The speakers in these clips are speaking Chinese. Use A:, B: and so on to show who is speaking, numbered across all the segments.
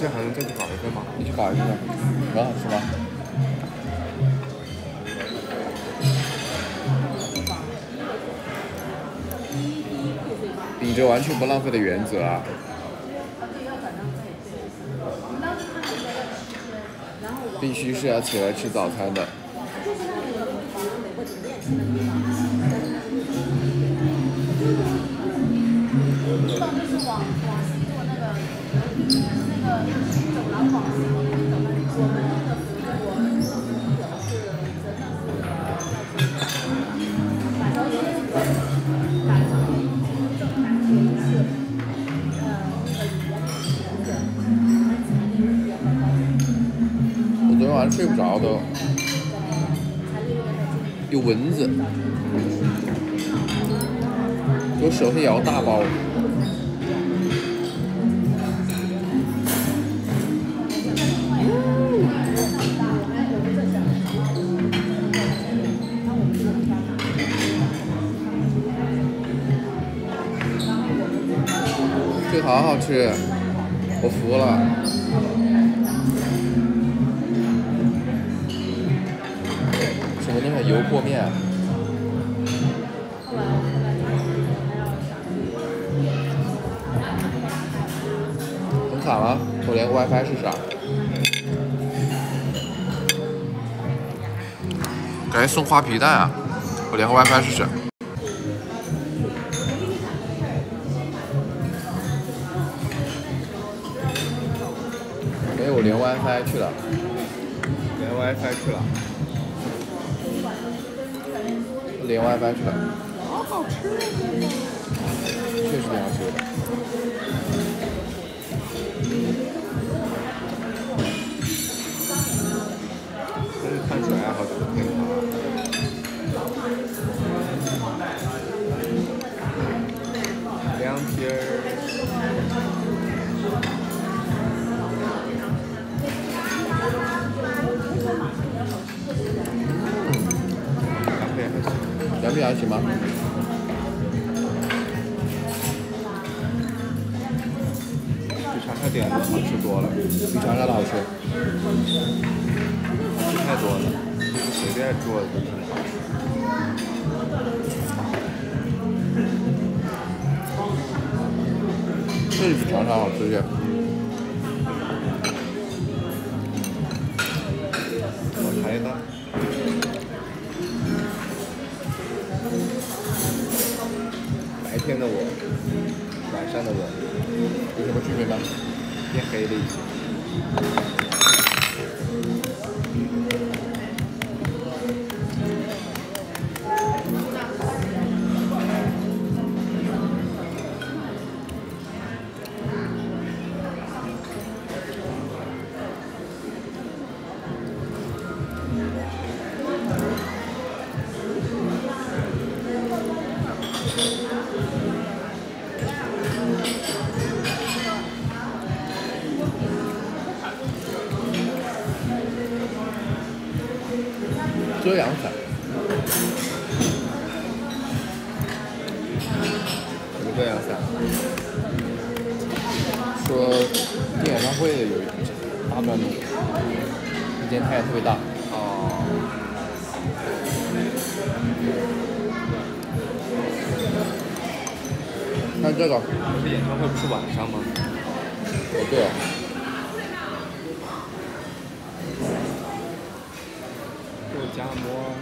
A: 这还能再去搞一份吗？
B: 你去搞一份吧，很好吃吗？秉着完全不浪费的原则啊，必须是要起来吃早餐的。我昨天晚上睡不着都，有蚊子，我手上摇大包。这个好好吃，我服了。什么东西？油泼面。很惨了，我连个 WiFi 试试啊。感觉送花皮蛋啊！我连个 WiFi 试试。没有连 WiFi 去了，
A: 连 WiFi 去了，
B: 连 WiFi 去了，
A: 好好吃啊！
B: 确实挺好吃的。
A: 但是看起来好像挺好。凉皮儿。
B: 凉皮还行吗？
A: 比长沙点的好吃多了，
B: 比长沙的好吃。
A: 吃太多了，就是随便做的都挺好。
B: 确实比长沙好吃些。
A: 我猜的。白天的我，晚上的我，
B: 有什么区别吗？
A: 变黑了一些。
B: 遮阳伞。
A: 什么遮阳伞？
B: 说听演唱会有一大段路，今天太阳特别大。
A: 哦。
B: 看这个。
A: 这演唱会不是晚上吗？
B: 哦，对哦。
A: 肉夹馍。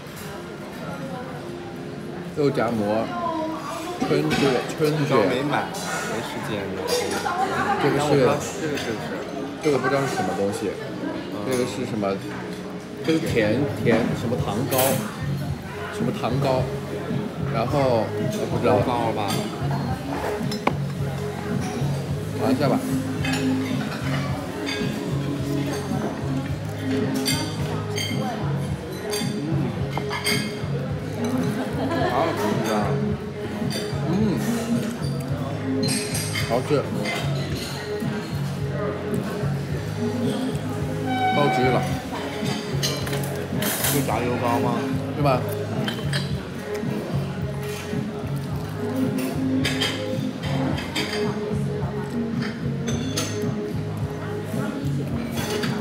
B: 肉夹馍，春卷。
A: 没买，没时间了。
B: 这个是
A: 不是？
B: 这个不知道是什么东西，这个是什么？这个甜什么糖糕，什么糖糕，然后我不知道。
A: 糕吧。
B: 玩一下吧。
A: 好好吃啊！
B: 好吃。高级了。
A: 是炸油糕吗？
B: 对吧？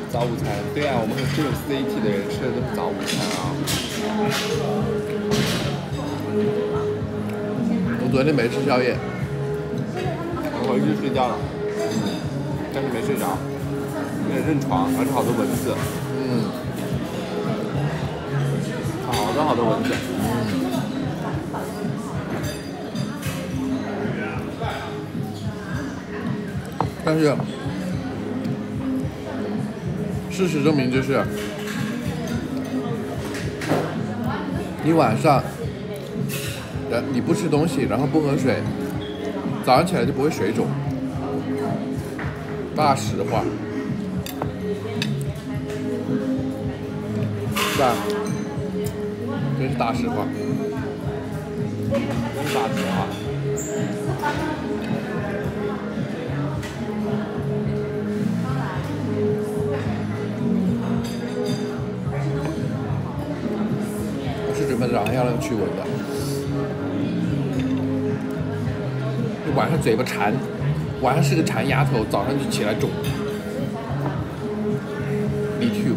A: 早午餐，对啊，我们这种 CT 的人吃的都是早午餐啊。
B: 我昨天没吃宵夜，
A: 我回去睡觉了，但是没睡着，有点认床，而且好多蚊子，好多蚊子。
B: 但是事实证明，就是你晚上，你不吃东西，然后不喝水，早上起来就不会水肿。大实话，是吧？这是大实话。
A: 真是大实话。
B: 我是准备早上要那个驱蚊的，就晚上嘴巴馋，晚上是个馋丫头，早上就起来肿。Me too。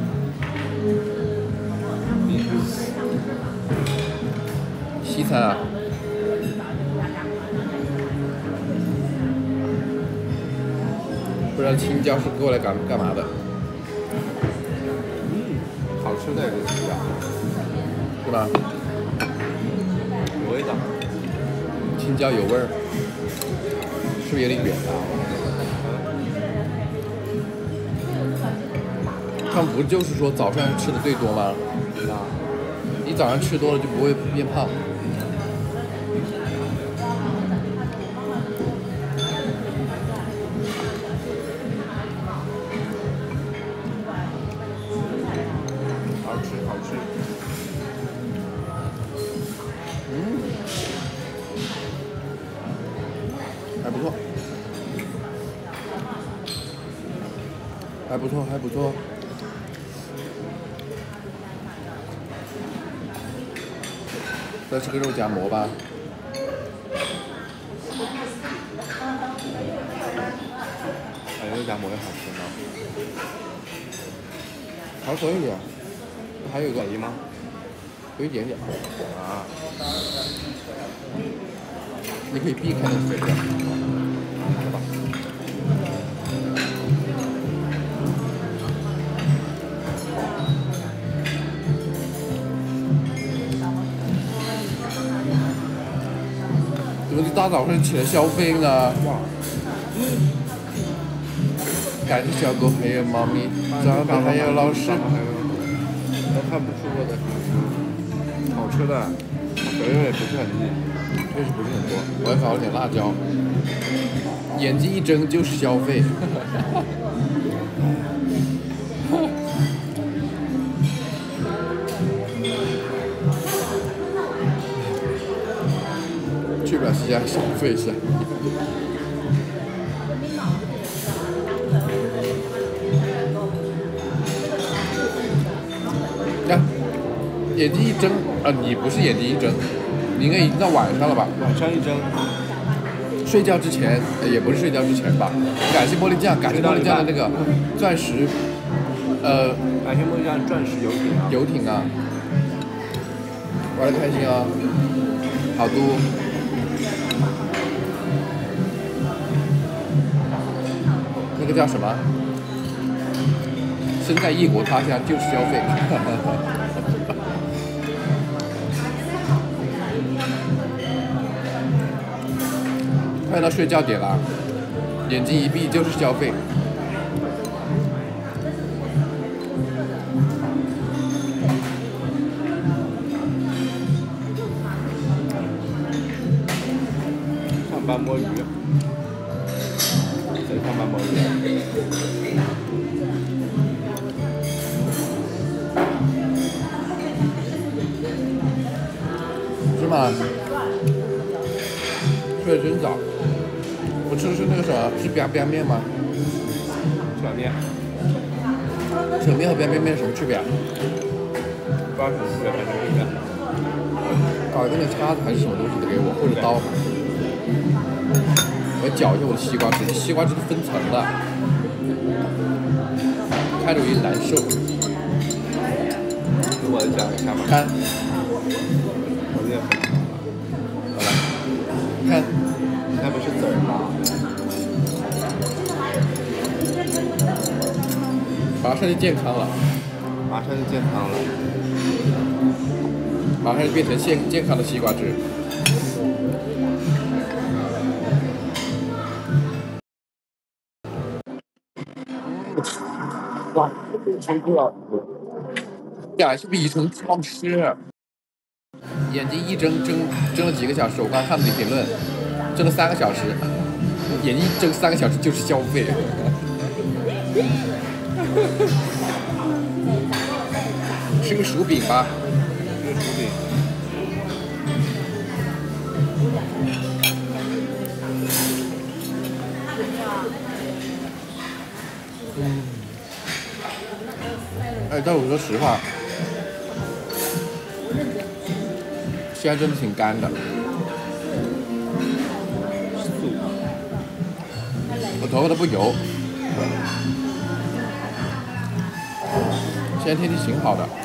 B: 西餐啊。不知道青椒是过来干嘛的？
A: 好吃的这个青椒，
B: 是吧？
A: 有味道。
B: 青椒有味儿，是不是有点远啊？他们不就是说早上吃的最多吗？你早上吃多了就不会变胖。
A: 好吃。
B: 还不错，还不错，还不错。再吃个肉夹馍吧。
A: 肉夹馍也好吃吗？
B: 还可以啊，还有一个
A: 肥吗？
B: 有一点点。
A: 啊。
B: 你可以避开那个肥的。怎么一大早上起来消费呢？感谢小狗还有猫咪，早上还有老师，
A: 都看不出我的好吃的，肥肉也不是很腻，确实不是很多。
B: 我还搞了点辣椒，眼睛一睁就是消费。去不了西安消费一下。看，眼睛一睁啊，你不是眼睛一睁，你应该已经到晚上了吧？
A: 晚上一蒸，
B: 睡觉之前，也不是睡觉之前吧？感谢玻璃酱，感谢玻璃酱的那个钻石，
A: 感谢玻璃酱钻石游艇啊！
B: 游艇啊，玩得开心啊！好嘟。那个叫什么？身在异国他乡就是消费。快到睡觉点了，眼睛一闭就是消费。
A: 上班摸鱼，谁上班摸鱼？
B: 是吗？睡得真早。我吃的是那个什么，是边边面吗？
A: 扯面。
B: 扯面和边边面什么区别啊？
A: 不知道什么区别，反正不一样。
B: 搞一个那叉子还是什么东西的给我，或者刀。我要搅一下我的西瓜汁，西瓜汁是分层的。 看着有点难受。
A: 给我讲一下吧。
B: 看，
A: 我也很好
B: 好了，你看，
A: 那不是籽儿吗？
B: 马上就健康了，
A: 马上就健康了。
B: 马上就变成健康的西瓜汁。哇，辛苦了。呀，是不是一程好吃？眼睛一睁了几个小时，我刚看了你评论，睁了3个小时，眼睛睁3个小时就是消费。吃个薯饼吧。
A: 这个薯饼。
B: 哎，但我说实话，现在真的挺干的。我头发都不油。现在天气挺好的。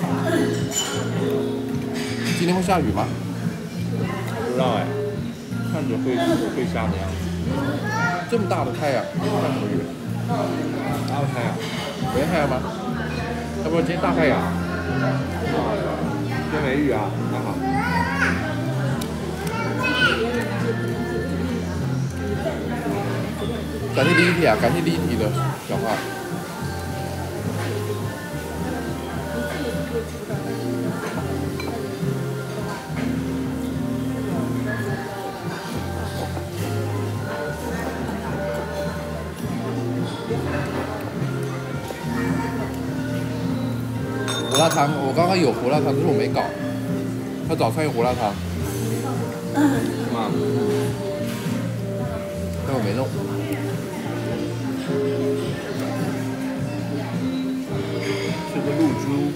B: 今天会下雨吗？
A: 不知道哎，看着会下的样子。
B: 这么大的太阳，下什么雨？
A: 大太阳。
B: 没太阳吗？要不然今天大太阳。
A: 今天没雨啊，还好。
B: 感谢立体啊，感谢立体的小话。胡辣汤，我刚刚有胡辣汤，但是我没搞。他早餐有胡辣汤，
A: 是吗？
B: 但我没弄。
A: 是个露珠。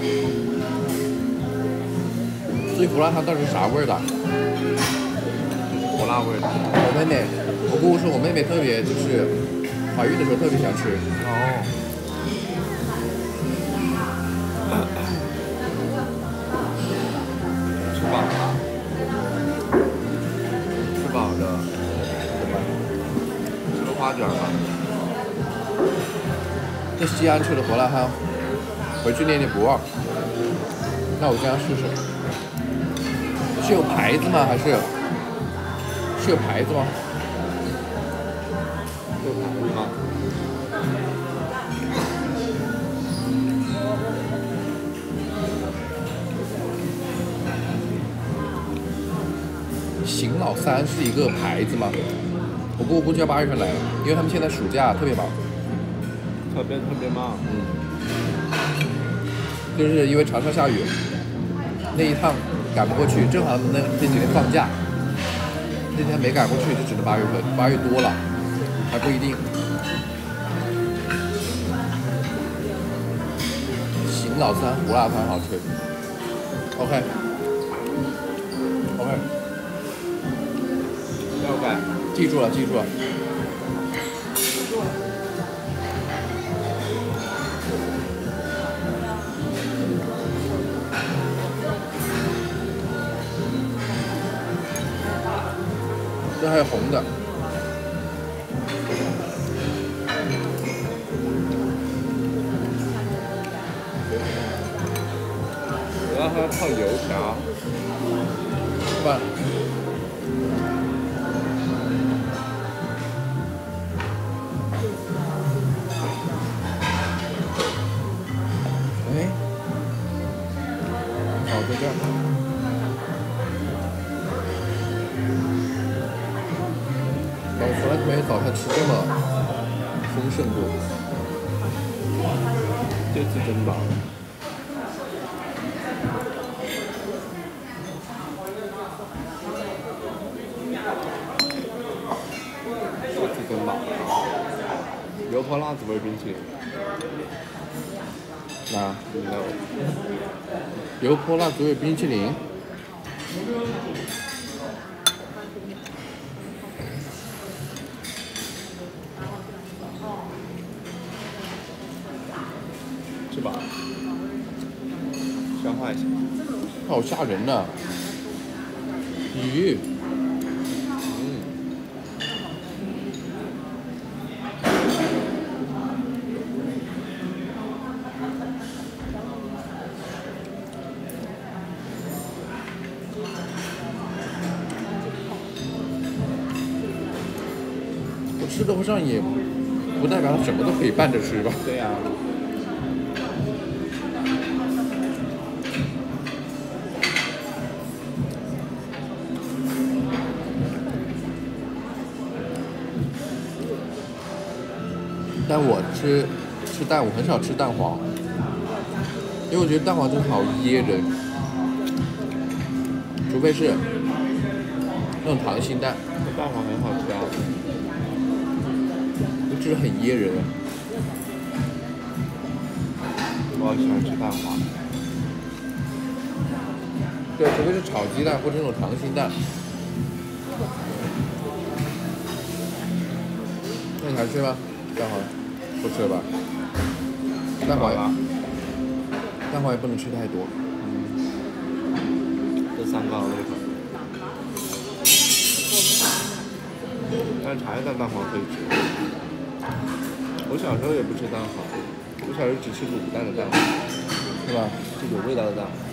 B: 所以胡辣汤到底是啥味儿的？
A: 火辣味的。
B: 我妹妹，我姑姑说我妹妹特别就是怀孕的时候特别想吃。
A: 哦。吃饱了。吃饱的。吃个花卷吧。
B: 在西安吃的胡辣汤，回去念念不忘。那我这样试试。是有牌子吗？还是有牌子吗？
A: 有牌子吗？
B: 邢老三是一个牌子吗？我姑姑估计要8月份来了，因为他们现在暑假特别忙。
A: 特别忙。
B: 就是因为长沙下雨，那一趟赶不过去，正好那几天放假，那天没赶过去，就只能8月份，8月多了，还不一定。邢老三胡辣汤好吃。OK。记住了。这还有红的。
A: 我让它泡油条。
B: 是吧？哎，好，就这样。我从来没有早餐吃这么丰盛过。
A: 这次真饱。这次真饱。油泼辣子味冰淇淋。
B: 啊，
A: No。
B: 油泼辣子味冰淇淋。
A: 吃饱，消化一下。
B: 好吓人呐、鱼，我吃的不上也不代表什么都可以拌着吃吧？
A: 对呀、
B: 但我吃蛋，我很少吃蛋黄，因为我觉得蛋黄真的好噎人，除非是那种溏心蛋，
A: 这蛋黄很好吃啊。
B: 就吃的很噎人。
A: 我好喜欢吃蛋黄。
B: 对，除非是炒鸡蛋或者那种溏心蛋。那你还吃吗？蛋黄？不吃了吧？蛋黄
A: 啊，
B: 蛋黄也不能吃太多。
A: 这3个好胃口。但是茶叶蛋蛋黄可以吃。我小时候也不吃蛋黄，我小时候只吃卤蛋的蛋黄，
B: 是吧？
A: 就有味道的蛋黄。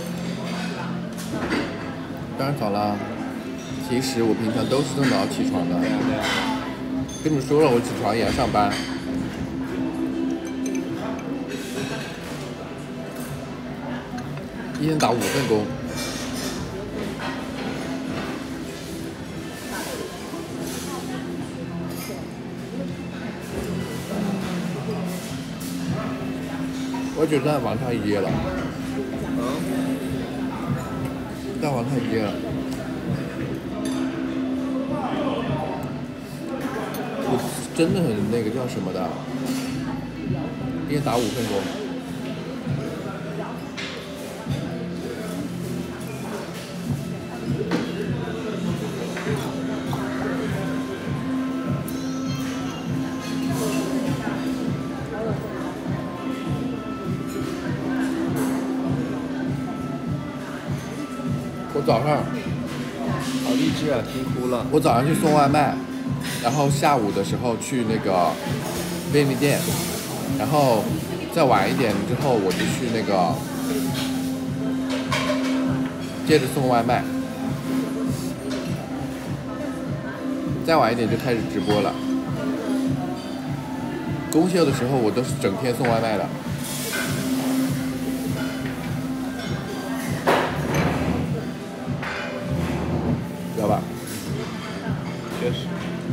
B: 当然早啦。其实我平常都是这么早起床的。
A: 对呀、对呀、
B: 跟你们说了，我起床也要上班。一天打5份工。我觉得蛋黄太噎了，蛋黄太噎了。我真的很那个叫什么的，一天打5份工。我早上，
A: 好励志啊，听哭了。
B: 我早上去送外卖，然后下午的时候去那个便利店，然后再晚一点之后我就去那个接着送外卖，再晚一点就开始直播了。公休的时候我都是整天送外卖的。知道吧？
A: 确实。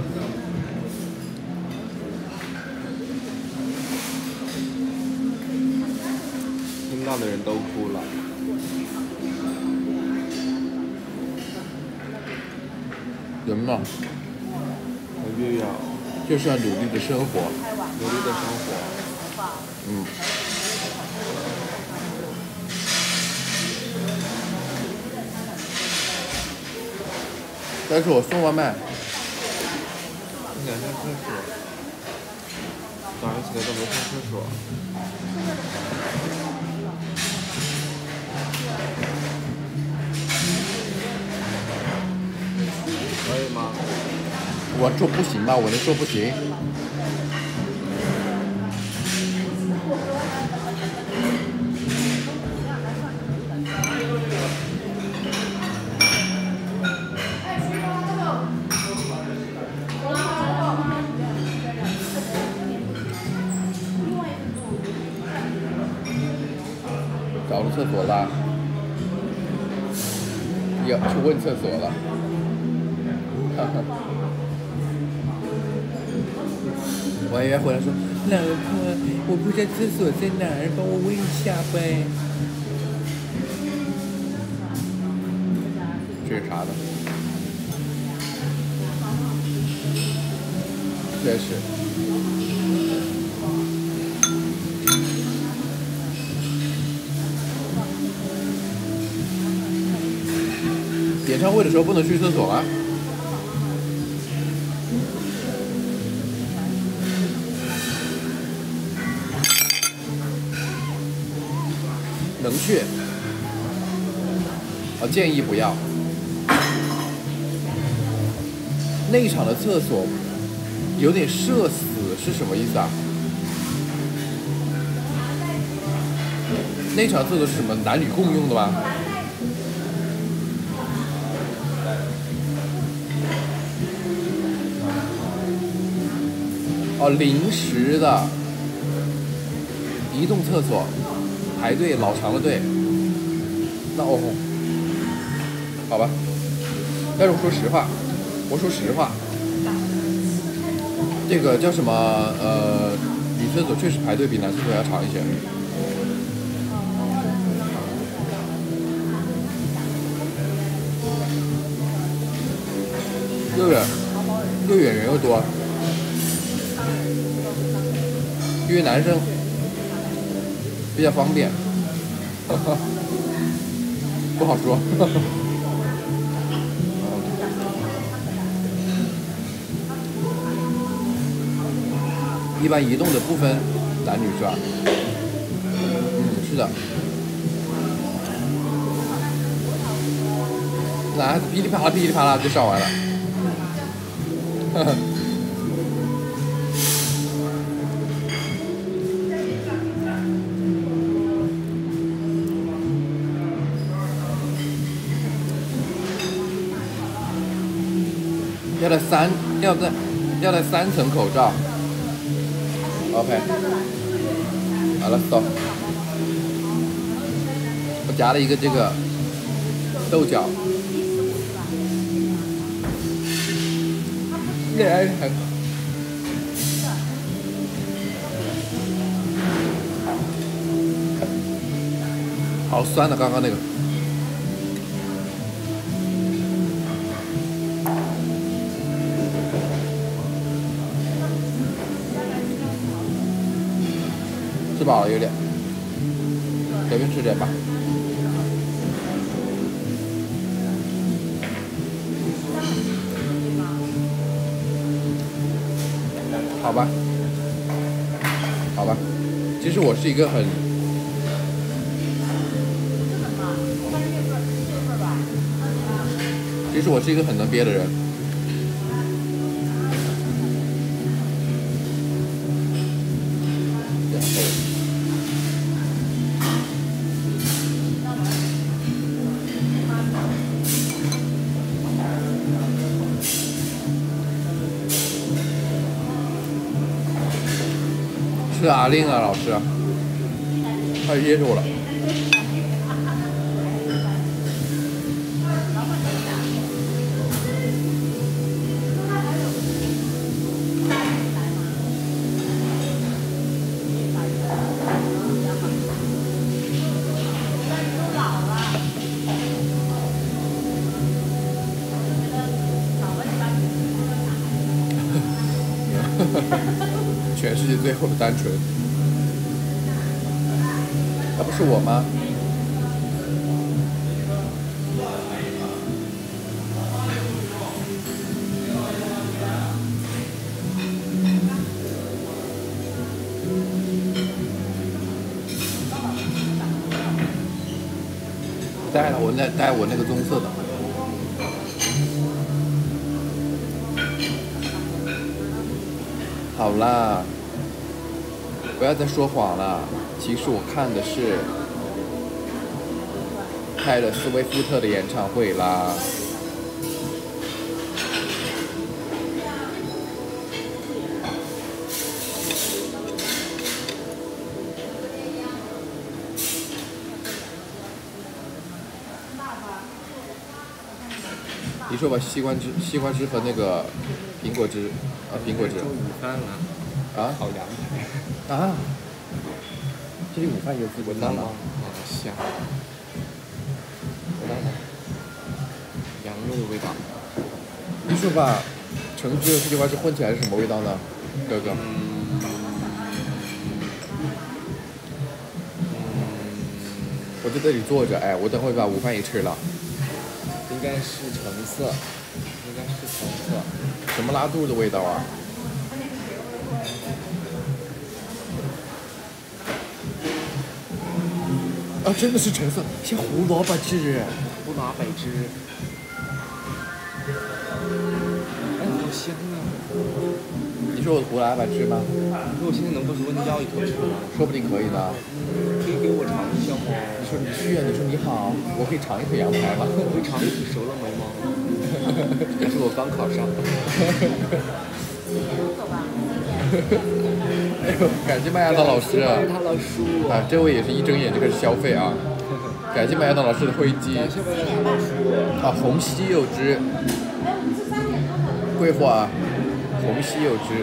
A: 听到的人都哭了。
B: 人嘛，
A: 我又要
B: 就是要努力的生活。
A: 努力的生活。
B: 嗯。但是我送外卖，
A: 你想上厕所，早上起来都没上厕所。可以吗？
B: 我说不行吧，我能说不行？找到厕所了，要去问厕所了。哈哈。我爷爷回来说：“老婆，我不知道厕所在哪儿，帮我问一下呗。”这是啥呢？确实。演唱会的时候不能去厕所吗？ 能去。建议不要。那一场的厕所有点社死是什么意思啊？那场厕所是什么男女共用的吗？临时的移动厕所，排队老长的队。那好吧。但是我说实话，这个叫什么女厕所确实排队比男厕所要长一些。又远人又多，约男生比较方便，不好说。一般移动的不分男女是吧？是的。男孩子噼里啪啦就上完了。要戴3层口罩。OK， 好了 ，stop。我夹了一个这个豆角。好酸的，刚刚那个。吃饱了有点，随便吃点吧。好吧，其实我是一个很能憋的人。是阿令啊，老师，他噎着我了。全世界最后的单纯，那不是我吗？带了，带我那个棕色的。好啦，不要再说谎了。其实我看的是泰勒·斯威夫特的演唱会啦。你说吧，西瓜汁和那个苹果汁，苹果汁。
A: 做午饭了。
B: 啊？
A: 烤羊排。
B: 啊？这里午饭有自助餐吗？
A: 好香。闻到吗？羊肉的味道。
B: 你说吧，橙汁和西瓜汁混起来是什么味道呢，哥哥？我在这里坐着，我等会把午饭也吃了。
A: 应该是橙色，
B: 什么拉肚子的味道啊？ 啊，真的是橙色，像胡萝卜汁。
A: 胡萝卜汁。哎，好香啊！
B: 你说我胡萝卜汁吗？
A: 你说我现在能不能问你要一口吃吗？
B: 说不定可以呢。
A: 可以给我尝一下吗？
B: 你说你去啊，你说你好，我可以尝一口羊排吗？
A: 我可以尝一口熟了没吗？还是我刚考上。
B: 哎呦，感谢麦亚当老师啊！
A: 他老叔
B: 啊，这位也是一睁眼就开始消费啊！感谢麦亚当老师的会籍。
A: 感谢麦亚当老叔。
B: 啊，红西柚汁，桂花，红西柚汁。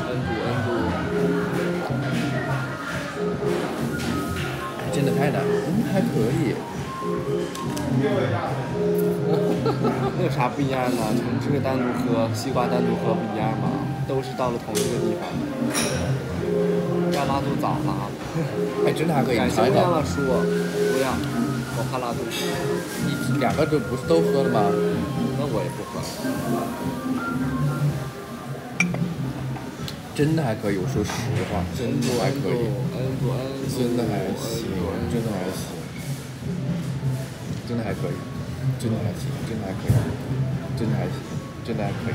B: 真的太难，还可以。
A: 那有啥不一样呢？橙汁单独喝，西瓜单独喝不一样吗？都是到了同一个地方。要拉肚早了。
B: 哎，真的还可以。
A: 感谢麦亚当老叔，不要，我怕拉肚子。
B: 你两个不是都喝了吗？
A: 那我也不喝。
B: 真的还可以，我说实话，真的还可以，真的还行，真的还行，真的还可以，真的还行，真的还可以，真的还行，真的还可以。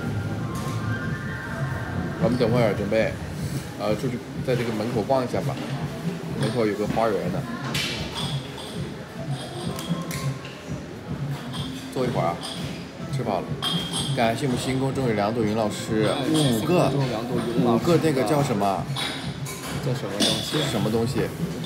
B: 我们等会儿准备，出去在这个门口逛一下吧，门口有个花园呢，坐一会儿啊。吃饱了，感谢我们新公众有梁朵云老师，5个那个叫什么？
A: 叫什么东西？
B: 什么东西？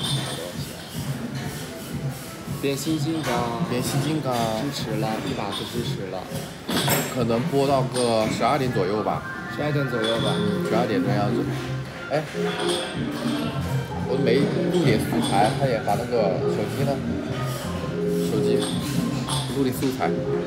A: 变形金刚。
B: 变形金刚。
A: 支持了，100次支持了。
B: 可能播到个12点左右吧。
A: 12点左右吧。
B: 12点这样子。哎，我没录点素材，他也把那个手机呢？手机录点素材。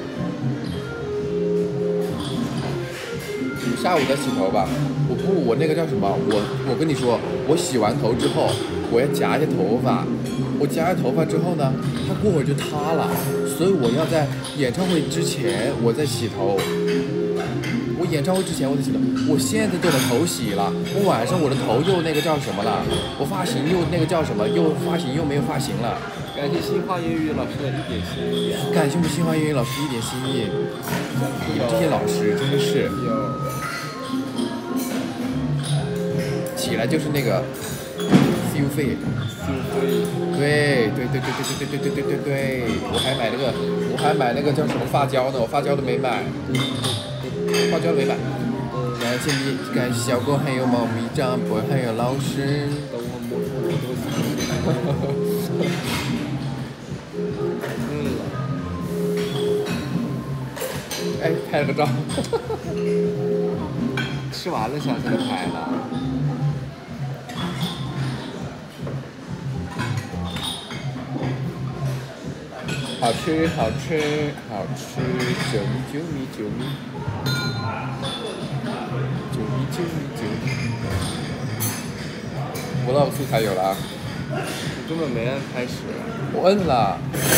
B: 下午再洗头吧，我那个叫什么？我跟你说，我洗完头之后，我要夹一下头发，我夹下头发之后呢，它过会儿就塌了，所以我要在演唱会之前我再洗头。我演唱会之前我再洗头，我现在就把头洗了，我晚上我的头又那个叫什么了？我发型又那个叫什么？发型又没有发型了。
A: 感谢新花言语老师的一点心意。
B: 感谢我们新花言语老师一点心意。你们这些老师真的是。起来就是那个消费，对，我还买那个叫什么发胶呢？我发胶都没买，感谢小狗，还有猫咪长辈，还有老师。哎，拍了个照。
A: 吃完了想起来拍了。
B: 好吃，好吃，好吃！救命，救命，救命！救命，救命，救命！我老素材有了。
A: 你根本没按开始。
B: 我摁了。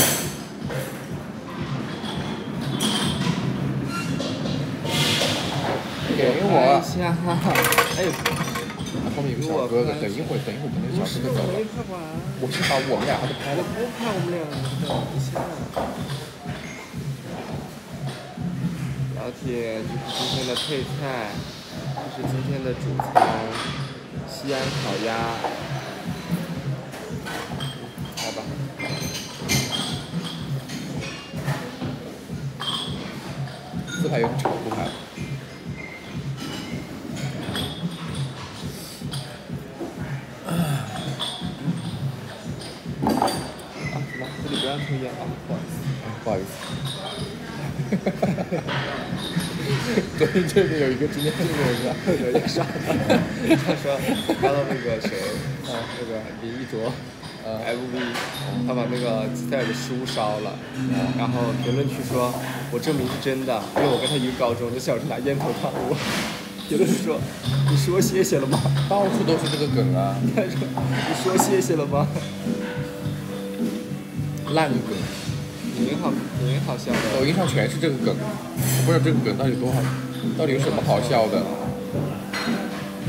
B: 给我。哎。后面有个小哥哥，等一会儿，等那个小哥哥走了。我先把我们俩都拍了。
A: 我不拍我们俩，等一下。老铁，这是今天的配菜，这是今天的主餐，西安烤鸭。来吧。
B: 自拍有点丑，不拍了。
A: 抽烟啊，
B: 不好意思。昨天这里有一个今天这个人
A: 有点傻，他说看到那个谁，那个林一卓，MV， 他把那个塞尔的书烧了，然后评论区说，我证明是真的，因为我跟他一个高中，就小时候拿烟头烫我。评论说，你说谢谢了吗？
B: 到处都是这个梗啊。
A: 他说，你说谢谢了吗？
B: 烂梗，
A: 挺好笑的。
B: 抖音上全是这个梗，我不知道这个梗到底多好，到底有什么好笑的？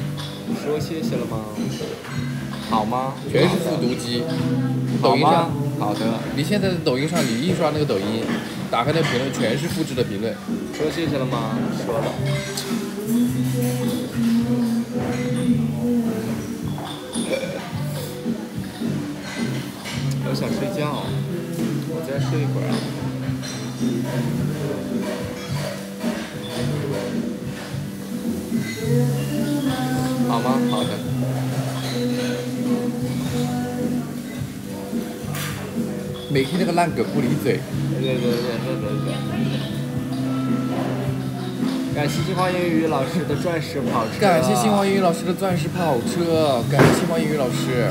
A: 你说谢谢了吗？好吗？
B: 全是复读机，抖音上
A: 好的。
B: 你现在在抖音上，你一刷那个抖音，打开那个评论全是复制的评论。
A: 说谢谢了吗？说了。我想睡觉，我再睡一会儿啊。好吗？好的。
B: 每天那个烂梗不离嘴。
A: 对。感谢新华英语老师的钻石跑车。
B: 感谢新华英语老师的钻石跑车。感谢新华英语老师。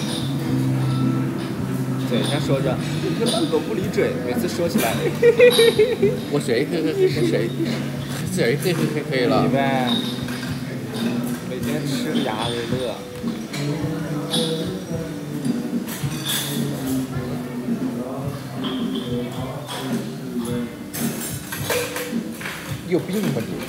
A: 嘴上说着，这烂狗不离嘴，每次说起来，
B: 我谁嘿嘿嘿了？
A: 你呗，每天吃个牙的乐。
B: 有病吧你！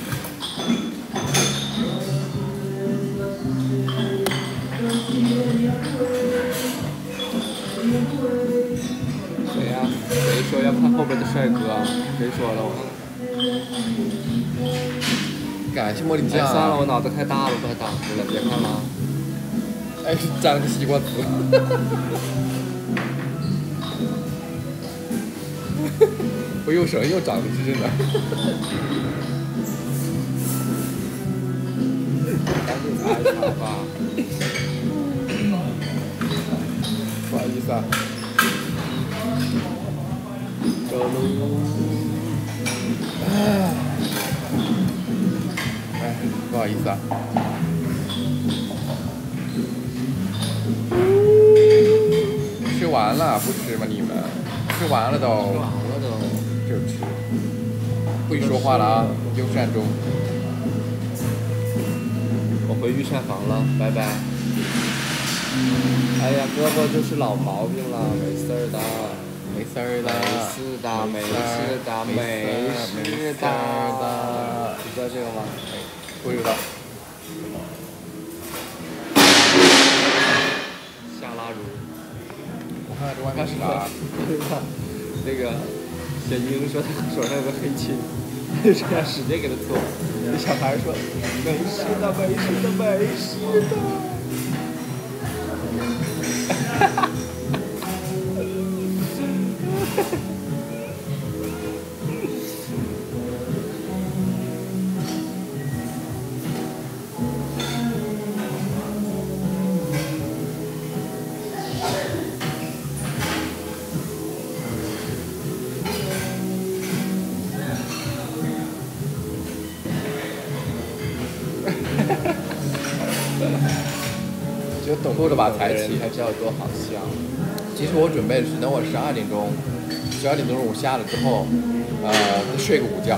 A: 谁呀？谁说要看后边的帅哥？谁说了我？
B: 感谢茉莉酱。
A: 算了，我脑子太大了，不太挡住了，别看了。
B: 哎，沾了个西瓜籽。我右手又长了只真的。
A: 赶紧擦一擦吧。
B: 不好意思啊。
A: 走路。
B: 哎，不好意思啊。吃完了不吃吗？你们吃完了都。
A: 吃完了都。
B: 就吃。不许说话了啊！优善中。
A: 我回御膳房了，拜拜。哎呀，胳膊就是老毛病了，没事儿的。
B: 没事儿的。
A: 没事的。你知道这个吗？
B: 不知道。
A: 下拉乳。
B: 我看看这外面是啥？
A: 那个小英说他手上有个黑青，就这样使劲给他搓。那小孩说没事的。
B: 就懂够了吧才起，
A: 才知道有多好笑。
B: 其实我准备的是等我12点钟我下了之后，睡个午觉。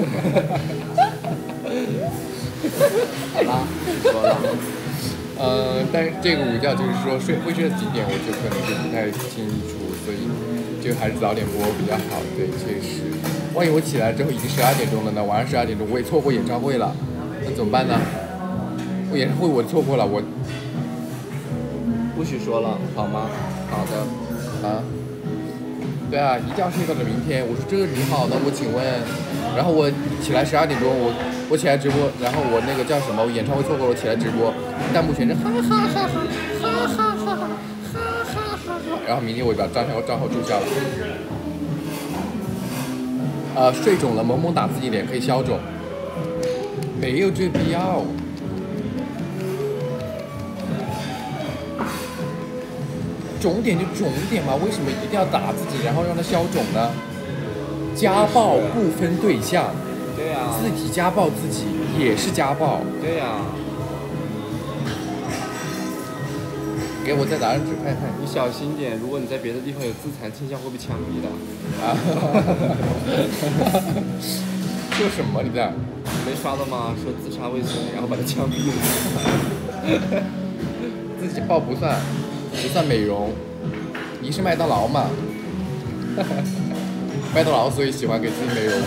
A: 好啦，说了。
B: 但是这个午觉就是说会睡到几点，我就可能就不太清楚，所以就还是早点播比较好。对，确实。万一我起来之后已经12点钟了呢？晚上12点钟我也错过演唱会了，那怎么办呢？我演唱会我错过了，我
A: 不许说了，好吗？好的。
B: 啊。对啊，一觉睡到了明天。我说这个你好，那我请问，然后我起来12点钟，我起来直播，然后我那个叫什么，我演唱会错过了，我起来直播，弹幕全是哈哈哈哈哈哈哈哈哈，然后明天我把账号注销了。睡肿了，萌萌打自己脸可以消肿，没有这必要。肿点就肿点嘛，为什么一定要打自己，然后让它消肿呢？家暴不分对象，
A: 对呀，
B: 自己家暴自己也是家暴，
A: 对呀。
B: 给我再打张纸看看。
A: 你小心点，如果你在别的地方有自残倾向，会被枪毙的。
B: 啊！说什么你在？
A: 没刷到吗？说自杀未遂，然后把他枪毙了。
B: 自己报不算美容，你是麦当劳嘛？麦当劳所以喜欢给自己美容。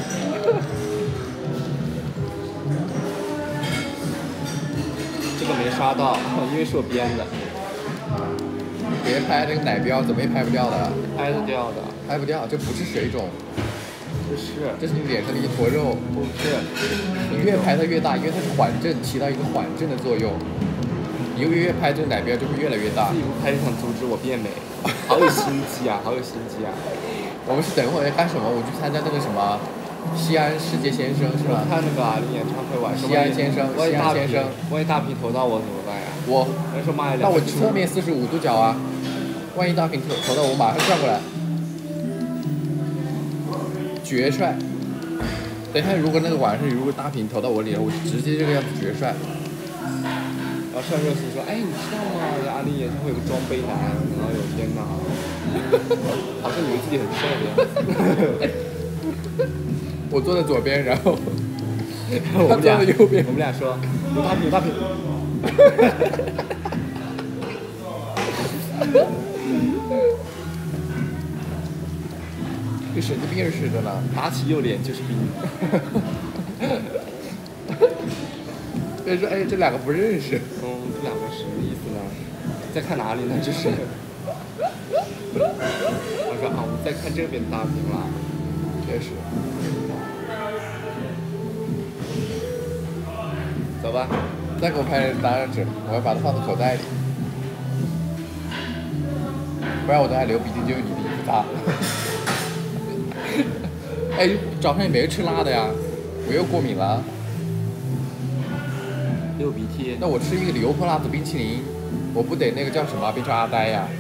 A: 这个没刷到，因为是我编的。
B: 别拍那个奶标，怎么也拍不掉的。
A: 拍得掉的。
B: 拍不掉，这不是水肿。
A: 不是。
B: 这是你脸上的一坨肉。
A: 不是。
B: 你越拍它越大，因为它是缓震，起到一个缓震的作用。你越拍这个奶标就会越来越大。
A: 自己不拍就想阻止我变美，好有心机啊，好有心机啊！
B: 我们是等会儿要干什么？我去参加那个什么西安世界先生是吧？
A: 看那个阿丽演唱会晚上。
B: 西安先生，西安先生，
A: 万一大屏投到我怎么办呀？那说妈呀！
B: 那我侧面45度角啊，万一大屏投到我，马上转过来，绝帅！等一下，如果那个晚上如果大屏投到我脸，我直接这个样子绝帅。
A: 然后上热搜说，哎，你知道吗？阿丽演唱会有个装杯男，然后有天哪，好像以为自己很帅的样子。
B: 我坐在左边，然后
A: 我们俩
B: 右边，
A: 我们俩说有大屏，有大屏。
B: 跟神经病似的呢，
A: 拿起右脸就是冰。
B: 所以说，哎，这两个不认识。
A: 这两个什么意思呢？在看哪里呢？这是。我说啊，我们在看这边大屏了。
B: 确实。
A: 走吧，
B: 再给我拍张纸，我要把它放在口袋里，不然我等下流鼻涕就用你的衣服擦。哎，早上也没吃辣的呀，我又过敏了。
A: 流鼻涕？
B: 那我吃一个油泼辣子冰淇淋，我不得那个叫什么变成阿呆呀？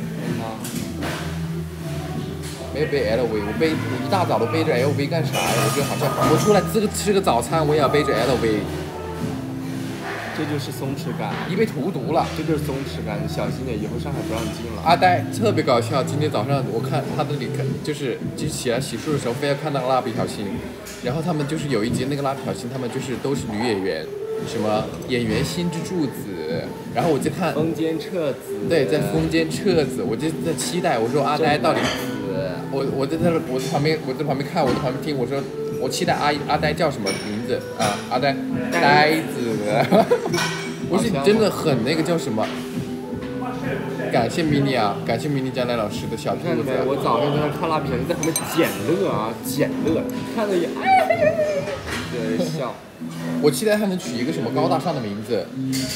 B: 没有背 LV， 我一大早都背着 LV 干啥呀？我觉得好像我出来吃个早餐，我也要背着 LV。
A: 这就是松弛感，
B: 你被荼毒了。
A: 这就是松弛感，你小心点，以后上海不让你进了。
B: 阿呆特别搞笑，今天早上我看他的里看，就是起来洗漱的时候，非要看那个蜡笔小新，然后他们就是有一集那个蜡笔小新，他们就是都是女演员，什么演员心之柱子，然后我就看
A: 风间彻子，
B: 对，在风间彻子，我就在期待，我说阿呆到底，我在旁边看，我在旁边听，我说。我期待阿呆叫什么名字啊？阿呆，呆子。我是真的很那个叫什么？感谢米妮啊，感谢米妮将来老师的小兔子。
A: 我早上在那看蜡笔小新，在旁边捡乐啊，捡乐，看了也对笑。
B: 我期待他能取一个什么高大上的名字。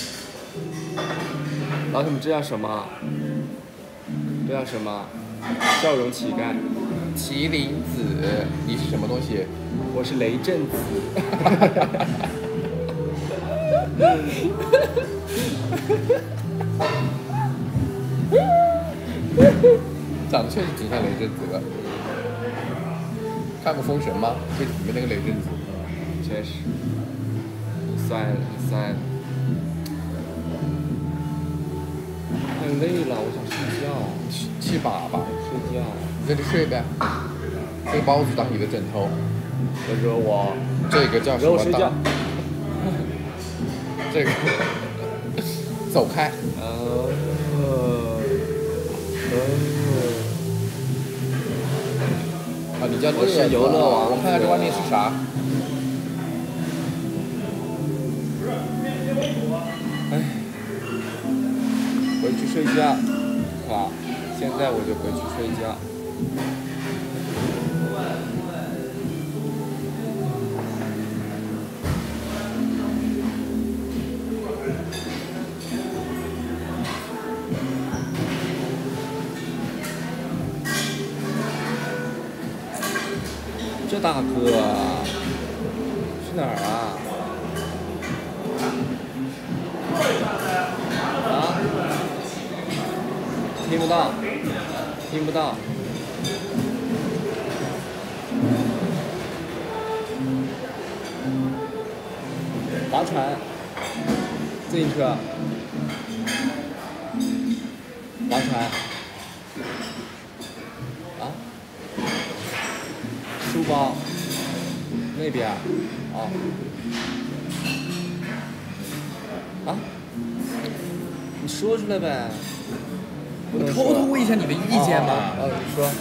A: 老铁们，这叫什么？这叫什么？笑容乞丐。
B: 麒麟子，你是什么东西？
A: 我是雷震子。
B: 长得确实挺像雷震子的。看过《封神》吗？里面那个雷震子。
A: 确实。算。太累了，我想睡觉。
B: 气粑粑。
A: 睡觉。
B: 你在这睡呗。这个包子当你的枕头。
A: 惹我。
B: 这个叫什么？
A: 惹我睡觉。
B: 这个。走开。啊，你叫
A: 我是游乐王。
B: 我看看这外面是啥。
A: 哎，回去睡觉。好，现在我就回去睡觉。这大哥去哪儿啊？啊？听不到，听不到。划船，自行车，划船。啊？书包，那边哦。啊？你说出来呗。
B: 我偷偷问一下你的意见嘛。
A: 你说。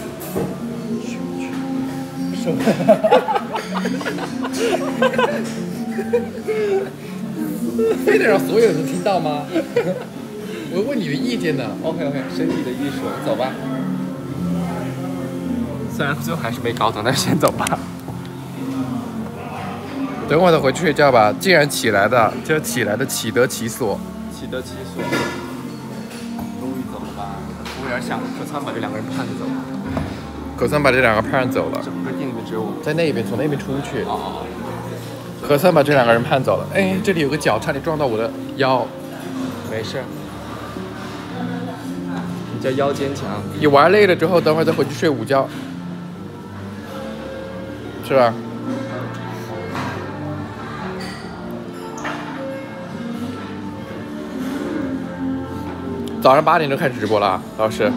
A: 什么？
B: 非得让所有人都听到吗？我问你的意见呢。
A: OK， 身体的艺术，走吧。虽然最后还是没搞懂，但是先走吧。
B: 等会儿再回去睡觉吧。既然起来的，就起来的，起得其所。
A: 起得其所。终于走了吧？服务员想可算把这两个人盼着走。
B: 可算把这两个盼走了。
A: 整个店里面只有我们。
B: 在那边，从那边出去。
A: 哦。
B: 可算把这两个人盼走了。哎，这里有个脚，差点撞到我的腰。
A: 没事。你叫腰坚强。
B: 你玩累了之后，等会儿再回去睡午觉。是吧？早上8点就开始直播了，老师。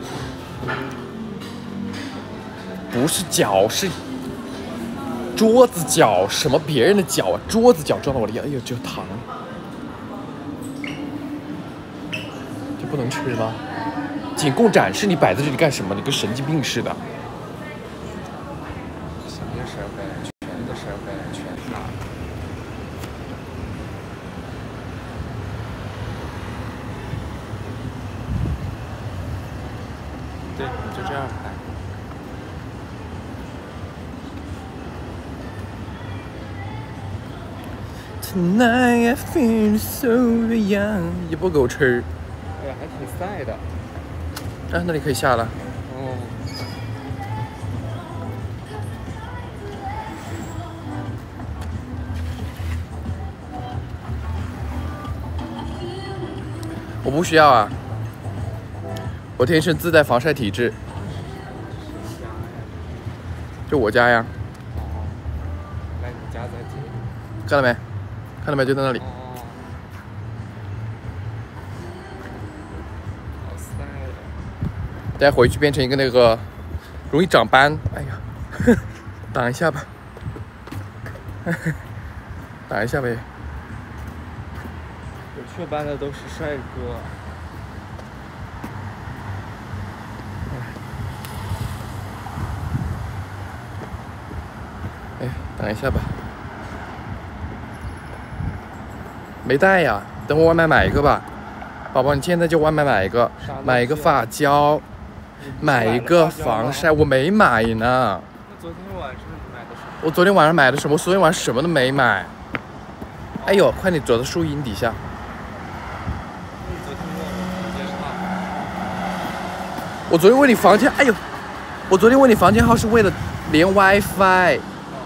B: 不是脚，是桌子脚，什么别人的脚啊？桌子脚撞到我的腰，哎呦，这疼！这不能吃吗？仅供展示，你摆在这里干什么？你跟神经病似的。
A: 什么事儿呗？全的事儿呗，全拿。对，你就这样拍。
B: Tonight I feel so young， 也不给我吃。
A: 哎呀，还挺晒的。
B: 啊，那你可以下了。
A: 哦。
B: 我不需要啊，我天生自带防晒体质。就我家呀。
A: 哦。来你家再接。
B: 看到没？看到没？就在那里。
A: 哦。好晒呀。
B: 待回去变成一个那个容易长斑。哎呀，挡一下吧。打一下呗。
A: 有雀斑的都是帅哥。
B: 哎，等一下吧。没带呀，等我外卖买一个吧。宝宝，你现在就外卖买一个，买一个发胶，买一个防晒，我没买呢。
A: 那昨天晚上你买的什么？
B: 我昨天晚上买的什么？我昨天晚上什么都没买。哎呦，快点躲到树荫底下。
A: 你昨天问我房间号。
B: 我昨天问你房间，哎呦，我昨天问你房间号是为了连 WiFi。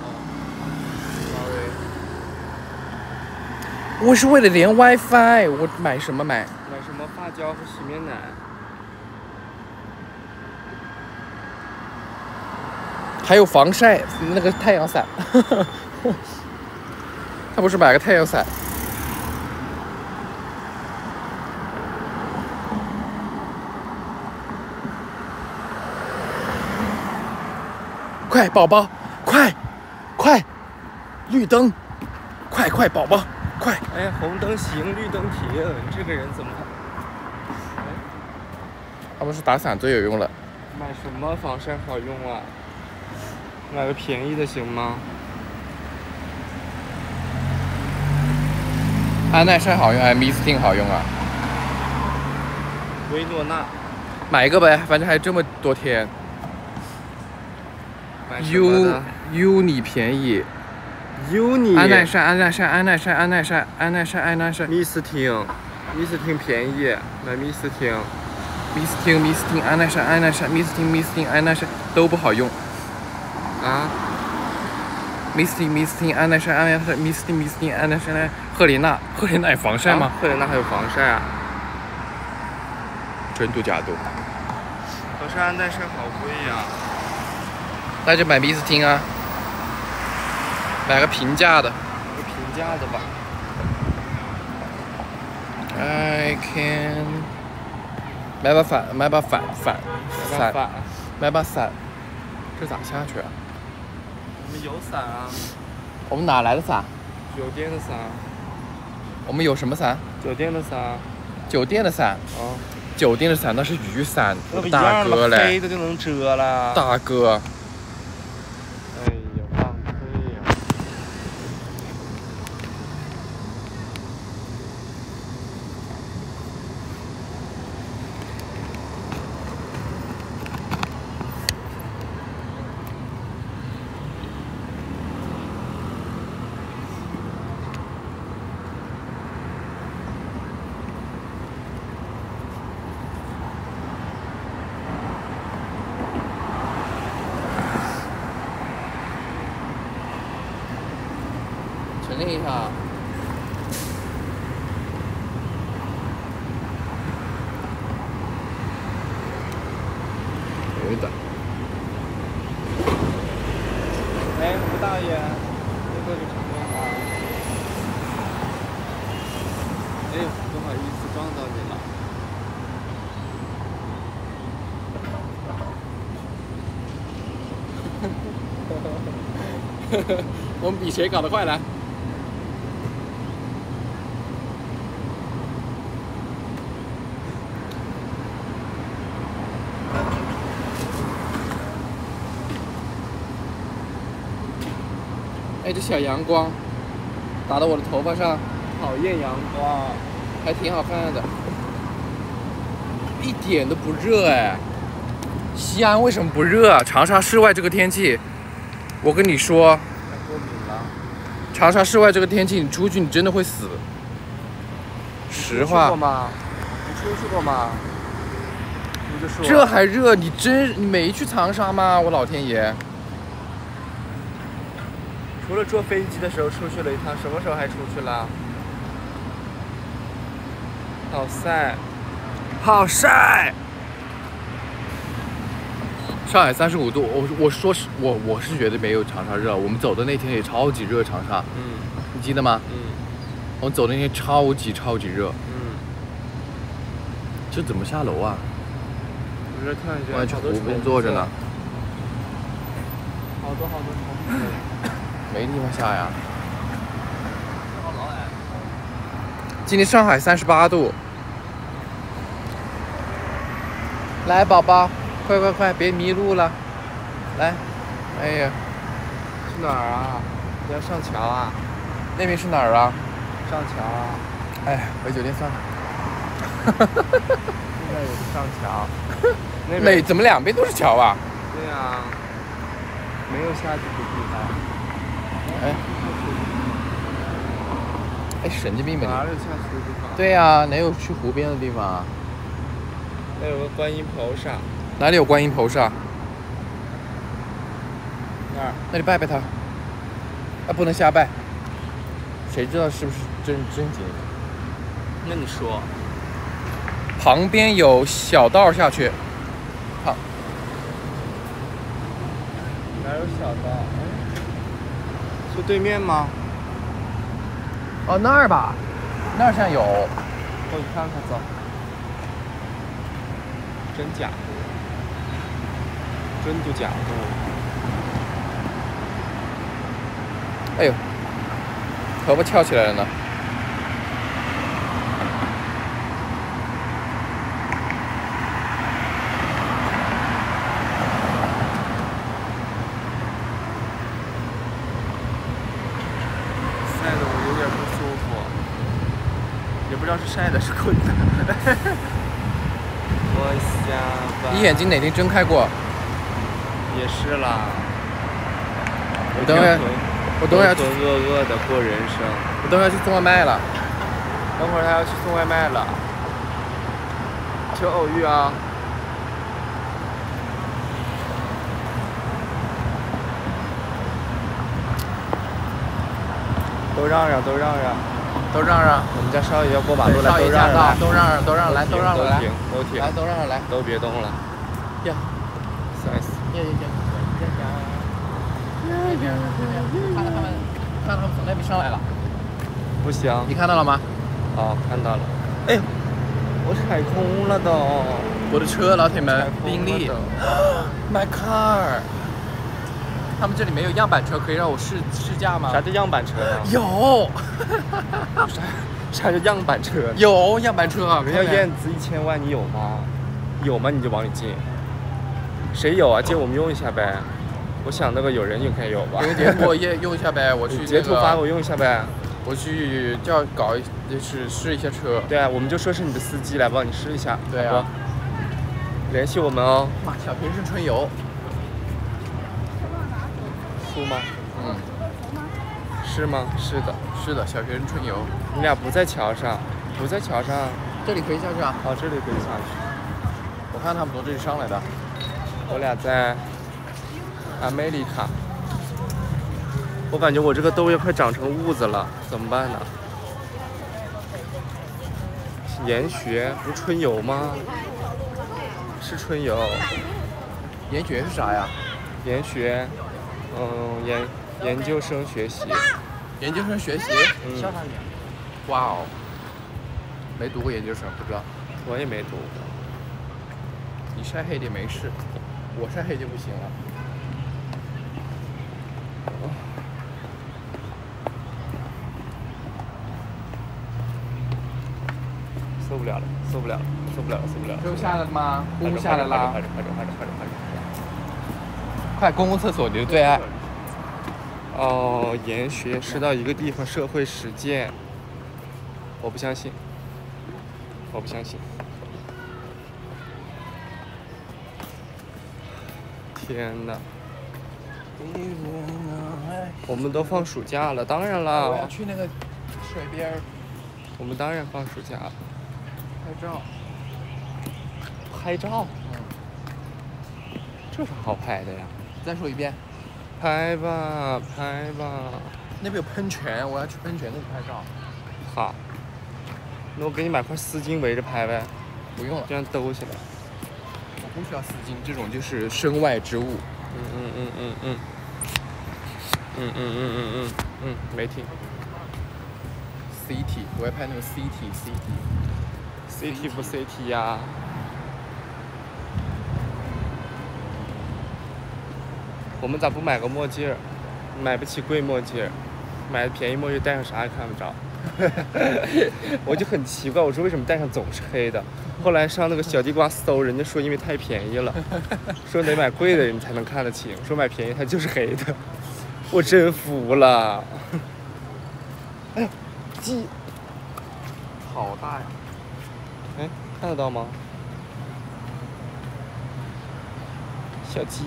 B: 我是为了连 WiFi， 我买什么买？
A: 买什么发胶和洗面奶？
B: 还有防晒那个太阳伞。他不是买个太阳伞？快，宝宝，快，快，绿灯，快快，宝宝，快！
A: 哎呀，红灯行，绿灯停，你这个人怎么？哎，
B: 他们是打伞最有用了。
A: 买什么防晒好用啊？买个便宜的行吗？
B: 安耐晒好用还是 Misting 好用啊？
A: 薇诺娜。
B: 买一个呗，反正还这么多天。Uni 便宜。
A: Uni。
B: 安耐晒，安耐晒，安耐晒，安耐晒，安耐晒，安耐晒。
A: Misting 便宜，买 Misting。
B: Misting 安耐晒，安耐晒 Misting 安耐晒都不好用。
A: 啊
B: ？Misting 安耐晒，安耐晒 Misting 安耐晒。赫莲娜有防晒吗？
A: 赫莲娜还有防晒啊？
B: 纯度假度。
A: 可是安耐晒好贵呀。
B: 那就买 Misting 啊，买个平价的。
A: 个平价的吧。
B: I can。买把伞，买把伞，买把伞。这咋下去啊？
A: 我们有伞啊。
B: 我们哪来的伞？
A: 酒店的伞。
B: 我们有什么伞？
A: 酒店的伞。
B: 酒店的伞。
A: 哦。
B: 酒店的伞那是雨伞，
A: 大
B: 哥嘞。
A: 黑的就能遮了。
B: 大哥。
A: 哎呀，浪费呀！
B: 上。有一段。
A: 哎，吴大爷，那个就成功了。哎，不好意思，撞到你了。
B: 我们比谁搞得快来。哎，这小阳光打到我的头发上，
A: 讨厌阳光，
B: 还挺好看的，一点都不热哎。西安为什么不热？长沙室外这个天气，我跟你说，
A: 过敏了。
B: 长沙室外这个天气，你出去你真的会死。实话。
A: 你出去过吗？你出去过吗？你就说。
B: 这还热？你没去长沙吗？我老天爷！
A: 除了坐飞机的时候出去了一趟，什么时候还出去了？好晒，好晒。
B: 上海35度，我是觉得没有长沙热。我们走的那天也超级热，长沙。你记得吗？我们走的那天超级热。这怎么下楼啊？
A: 我这看一下，
B: 我去湖边坐着呢。
A: 好多虫子。
B: 没地方下呀。今天上海38度。来，宝宝，快，别迷路了。来，哎呀，
A: 去哪儿啊？你要上桥啊？
B: 那边是哪儿啊？
A: 上桥啊。
B: 哎，回酒店算了。
A: 现在也是上桥。
B: 怎么两边都是桥啊？
A: 对啊，没有下去的地方。
B: 哎，神经病吧你！
A: 哪里有下去的地方？
B: 对呀，哪有去湖边的地方啊？
A: 那有个观音菩萨。
B: 哪里有观音菩萨？
A: 那儿。
B: 那你拜拜他。不能瞎拜。谁知道是不是真经？
A: 那你说。
B: 旁边有小道下去。好。
A: 哪有小道？是对面吗？
B: 哦，那儿吧，那儿上有。
A: 过去看看，走。真假的？真度假度。
B: 哎呦，头发翘起来了呢。
A: 晒得我有点不舒服，也不知道是晒的是困的。我下吧。
B: 你眼睛哪天睁开过？
A: 也是啦。
B: 我等会儿要
A: 浑浑噩噩的过人生。
B: 我等会儿要去送外卖了。
A: 等会儿他要去送外卖了。求偶遇啊！都让让。我们家少爷要过马路了，都让让，
B: 都让让，来，都让让来，
A: 都停，
B: 来，都让让来，
A: 都别动了。
B: 呀，
A: 塞死！
B: 看他们从那边上来了。
A: 不行，
B: 你看到了吗？
A: 好，看到了。哎呦，我踩空了都。
B: 我的车，老铁们，宾利 ，My car。他们这里没有样板车可以让我试驾吗？
A: 啥叫样板车呢？
B: 有。
A: 啥叫样板车？
B: 有样板车。
A: 人家燕子1000万，你有吗？有吗？你就往里进。谁有啊？借我们用一下呗。我想那个有人应该有吧。
B: 截图我也用一下呗，我去
A: 截图发我用一下呗。
B: 我去试一下车。
A: 对啊，我们就说是你的司机来帮你试一下。
B: 对啊。
A: 联系我们哦。
B: 妈，小学生春游。
A: 苏吗？是吗？是的，
B: 小学生春游。
A: 你俩不在桥上，
B: 这里可以下去啊。
A: 哦，这里可以下去。
B: 我看他们从这里上来的。
A: 我俩在阿美利卡。 我感觉我这个豆叶快长成痦子了，怎么办呢？研学不是春游吗？是春游。
B: 研学是啥呀？
A: 研学，研究生学习。
B: 研究生学习？哇哦，没读过研究生，不知道。
A: 我也没读过。
B: 你晒黑点没事，我晒黑就不行了。
A: 受不了了，受不了了，受不了了，受不了了！
B: 又下来了吗？公下来了！
A: 快点！
B: 快，公共厕所你的最爱。
A: 哦，研学是到一个地方社会实践，我不相信，我不相信。天哪！我们都放暑假了，当然了。
B: 我要去那个水边。
A: 我们当然放暑假了。
B: 拍照。
A: 拍照？这啥好拍的呀？
B: 再说一遍。
A: 拍吧，拍吧。
B: 那边有喷泉，我要去喷泉那里拍照。
A: 好。那我给你买块丝巾围着拍呗。
B: 不用了，
A: 这样兜起来。
B: 我不需要丝巾，这种就是身外之物。
A: 没听。
B: CT， 我要拍那个
A: CT 不 CT 呀？我们咋不买个墨镜儿？买不起贵墨镜儿，买便宜墨镜戴上啥也看不着。我就很奇怪，我说为什么戴上总是黑的？后来上那个小地瓜搜，人家说因为太便宜了，说得买贵的人才能看得清，说买便宜它就是黑的。我真服了。哎呀，鸡，好大呀！哎，看得到吗？小鸡。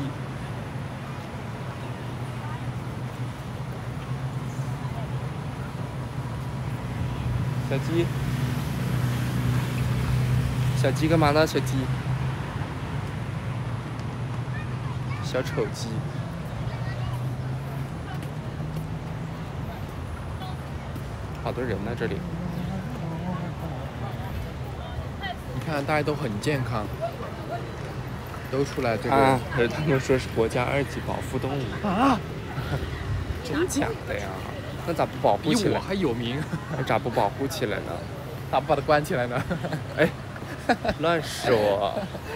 A: 小鸡，小鸡干嘛呢？小鸡，小丑鸡。好多人呢，这里。
B: 你看，大家都很健康，都出来这个。
A: 啊，可是他们说是国家2级保护动物啊？真假的呀？那咋不保护起来？
B: 比我还有名。
A: 那咋不保护起来呢？
B: 咋不把它关起来呢？
A: 哎，乱说。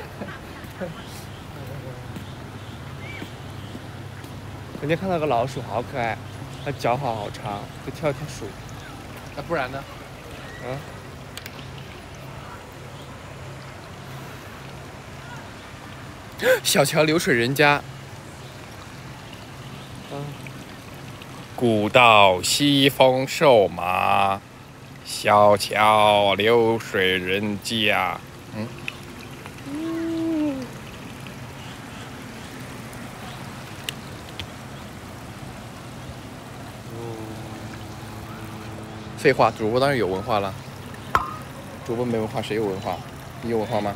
A: 人家看到个老鼠，好可爱，它脚好长，就跳鼠。
B: 那不然呢？小桥流水人家。古道西风瘦马，小桥流水人家。废话，主播当然有文化了。主播没文化，谁有文化？你有文化吗？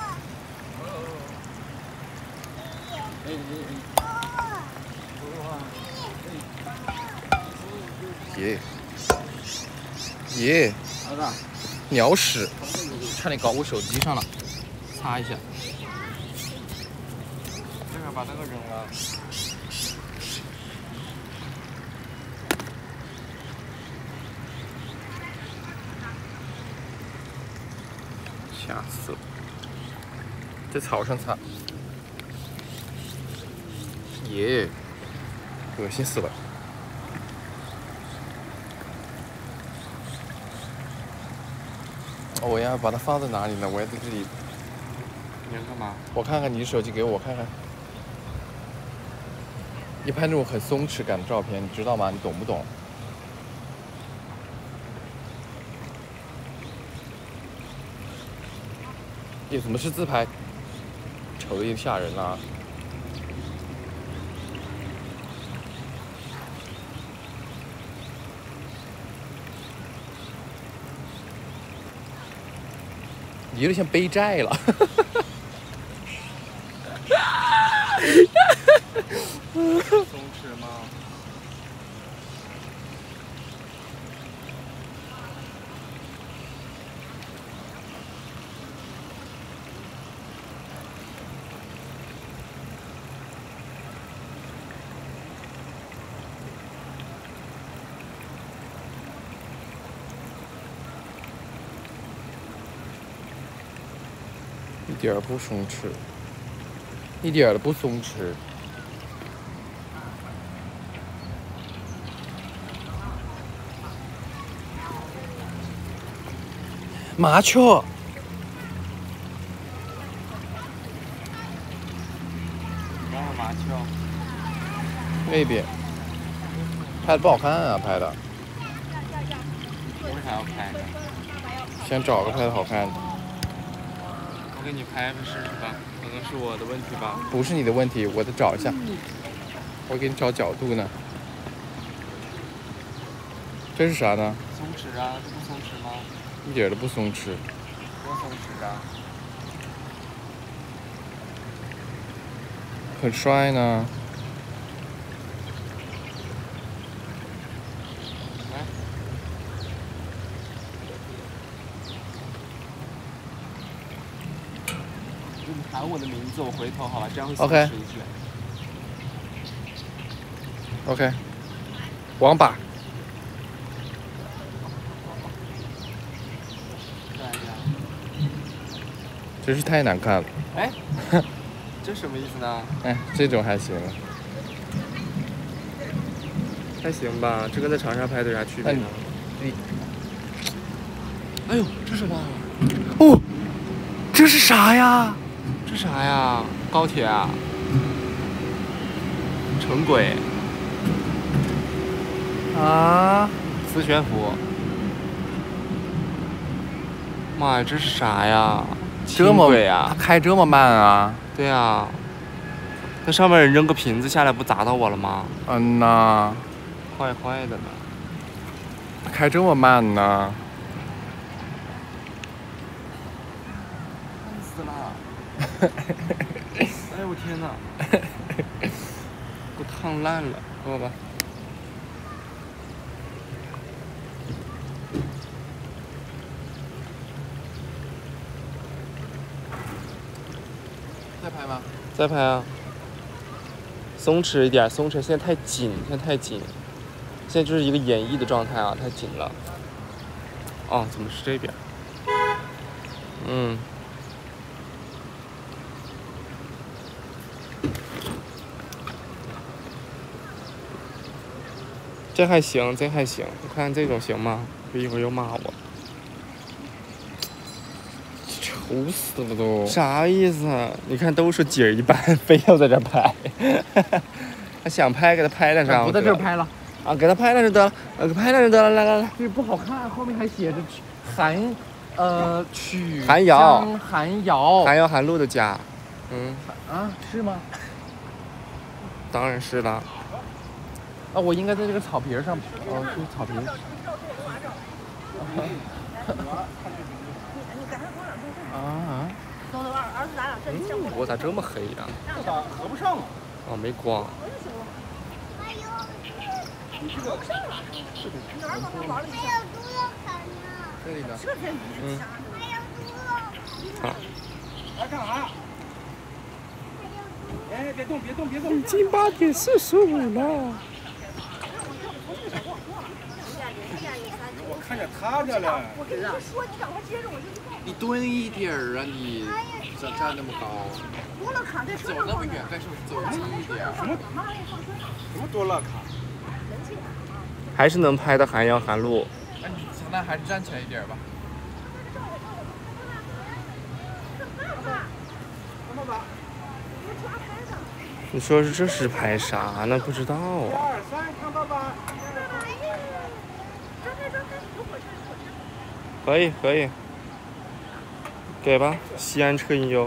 B: 耶！鸟屎，差点搞我手机上了，擦一下。
A: 这边把那个扔了。吓死了！
B: 在草上擦。耶！恶心死了。我要把它放在哪里呢？我要在这里。
A: 你要干嘛？
B: 我看看你的手机，给我看看。你拍那种很松弛感的照片，你知道吗？你懂不懂？耶，怎么是自拍？丑的也吓人了。你有点像背债了。
A: 松弛吗？
B: 一点儿不松弛，一点儿都不松弛。麻雀。
A: 麻雀。
B: 那边拍的不好看啊，拍的。
A: 为啥要拍呢？
B: 先找个拍的好看的。
A: 我给你拍拍试试吧，可能是我的问题吧。
B: 不是你的问题，我得找一下。我给你找角度呢。这是啥呢？
A: 松弛啊，这不松弛吗？
B: 一点都不松弛。
A: 多松弛啊！
B: 很帅呢。 你
A: 喊我的名字，我回头好吧，这样会
B: 松弛一些。OK。王八。真是太难看了。
A: 哎，这什么意思呢？
B: 哎，这种还行。
A: 还行吧，这跟在长沙拍的有啥区别呢？哎呦，这什么？
B: 哦，这是啥呀？
A: 这啥呀？高铁啊？城轨？
B: 啊？
A: 磁悬浮？妈呀，这是啥呀？
B: 这么
A: 贵啊！
B: 它开这么慢啊？
A: 对啊，那上面人扔个瓶子下来，不砸到我了吗？
B: 嗯呐，
A: 坏坏的呢。
B: 开这么慢呢？
A: 烫死了！哎呦我天哪！给我烫烂了，给我吧。
B: 再拍吗？
A: 再拍啊！松弛一点，松弛。现在太紧，现在太紧。现在就是一个演绎的状态啊，太紧了。哦，怎么是这边？嗯。这还行，这还行。我看这种行吗？别一会儿又骂我。
B: 丑死了都！
A: 啥意思？你看都说景一般，非要在这拍。他想拍，给他拍两张。
B: 不在这儿拍了。
A: 啊，给他拍两就得了，给拍两就得了，来来来。
B: 这不好看，后面还写着曲
A: 韩瑶
B: 韩
A: 瑶韩露的家。嗯。
B: 啊，是吗？
A: 当然是了。
B: 啊，我应该在这个草坪上。哦，这是草坪。啊！
A: 我咋这么黑呀？
B: 合不上啊！
A: 哦，没光。
B: 这里呢？
A: 嗯。好。
C: 来干啥？哎，别动，别动，别动！
A: 已经8:45了。
C: 我看见他的了。
D: 我跟你说，你赶快接着我就去告。
B: 你蹲一点儿啊！你站那么高。
D: 多了卡在车上。
B: 走那么远干什么？走近一点。
C: 什么多了卡？
A: 还是能拍的韩瑶韩露。
B: 哎，你现在还是站起来一点吧。
A: 你说这是拍啥呢？不知道啊。
C: 1、2、3，看爸爸。
A: 可以可以。给吧，西安车银优。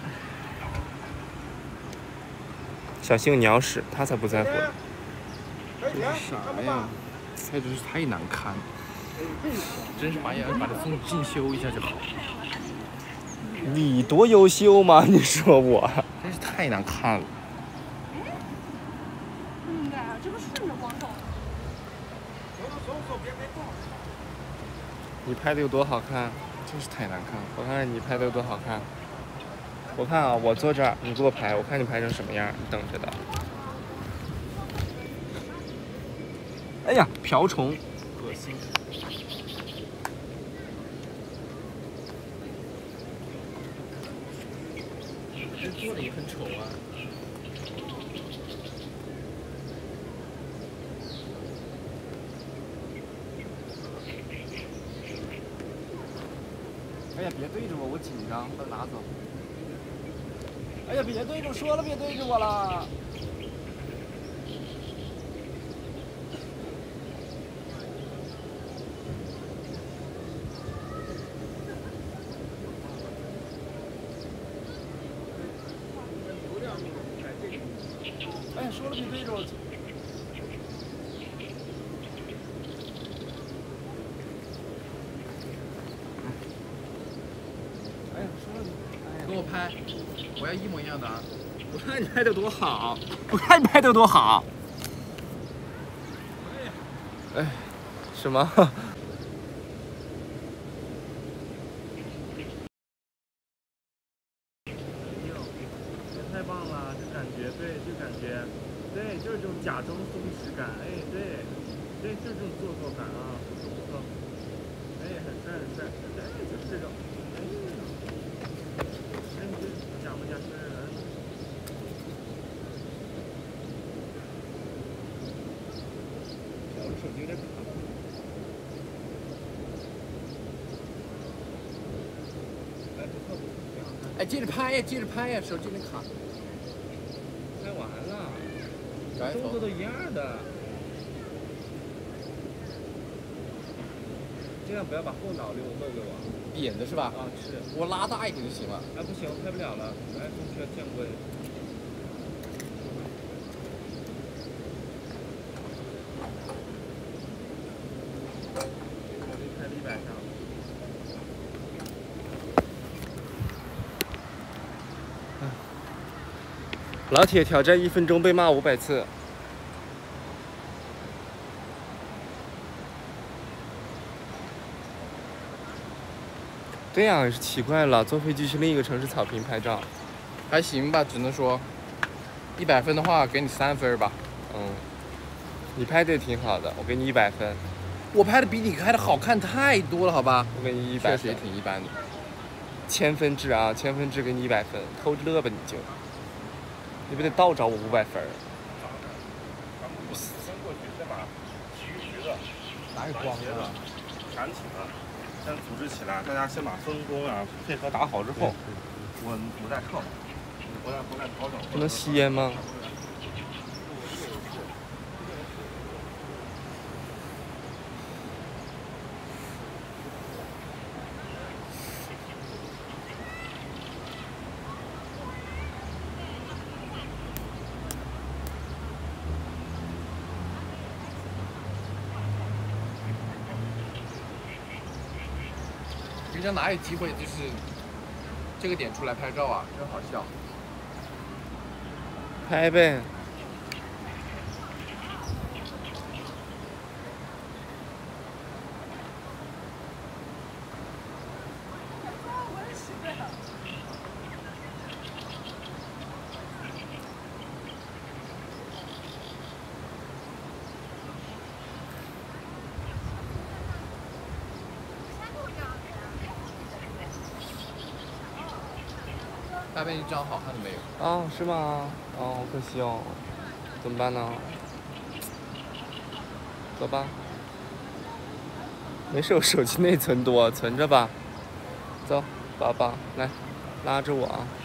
A: 小幸鸟屎，他才不在乎。
B: 这是啥呀？这真是太难看了。真是把它送进修一下就好。
A: 你多优秀吗？你说我？
B: 真是太难看了。
D: 不应该啊，这个顺着光照。
A: 你拍的有多好看？
B: 真是太难看了。
A: 我看看你拍的有多好看。我看啊，我坐这儿，你给我拍，我看你拍成什么样，你等着的。哎呀，瓢虫，恶心。
B: 做的也很丑啊。
A: 哎呀，别对着我，我紧张，把它拿走。
C: 哎呀，别对着，说了别对着我了。哎呀，说了别对着我。哎呀，说了别。
B: 给我拍，我要一模一样的啊！
C: 我看你拍的多好，我看你拍的多好。
A: 哎，什么？
C: 太棒了，这感觉，对，这感觉，对，就是这种假装松弛感，哎，对，对，就是这种做作感啊，不错不错，哎，很帅很帅，哎，就是这种，哎，哎，你这假模假式的。我的手机有点卡。哎，不错不错，挺好看。
B: 哎，接着拍呀，接着拍呀，手机没卡。
C: 拍完了，
B: 改
C: 动作都一样的。尽量不要把后脑露给我。
B: 扁的是吧？
C: 啊，是。
B: 我拉大一点就行了。
C: 哎，不行，拍不了了。哎，同学降温。我这拍100张。
A: 老铁挑战1分钟被骂500次。这样也是奇怪了，坐飞机去另一个城市草坪拍照，
B: 还行吧，只能说，100分的话给你3分吧。
A: 嗯，你拍的也挺好的，我给你100分。
B: 我拍的比你拍的好看太多了，好吧？
A: 我给你100分。
B: 确实也挺一般的。
A: 千分制啊，千分制给你100分，偷着乐吧你就。你不得倒找我500分？
C: 先过去，先把体育局的
B: 哪有光啊？
C: 全体的先组织起来，大家先把分工啊配合打好之后，我再撤，我再调整。
A: 不能吸烟吗？
B: 平常哪有机会就是这个点出来拍照啊？真好笑。
A: 拍呗。
B: 大便一张好看的没有？
A: 哦，是吗？哦，好可惜哦，怎么办呢？走吧。没事，我手机内存多，存着吧。走，宝宝，来，拉着我啊。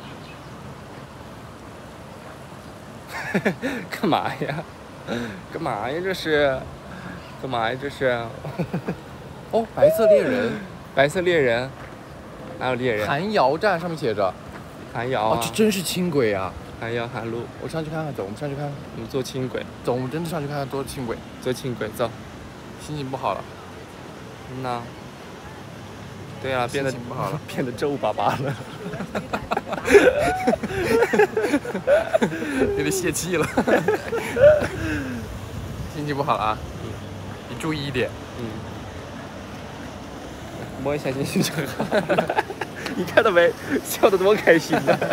A: 干嘛呀？干嘛呀？这是？干嘛呀？这是？
B: 哦，白色猎人。
A: 白色猎人？哪有猎人？
B: 寒窑站上面写着。
A: 寒窑啊！
B: 哦，这真是轻轨啊！
A: 寒窑寒路，
B: 我上去看看，走，我们上去看看。
A: 我们坐轻轨。
B: 走，我们真的上去看看，坐轻轨。
A: 坐轻轨，走。
B: 心情不好了。
A: 嗯呐。对啊，变得
B: 不好了，
A: 变得皱巴巴了。
B: 有点泄气了。心情不好了啊！你注意一点。
A: 摸一下心情就好了。你看到没？笑得多开心呐！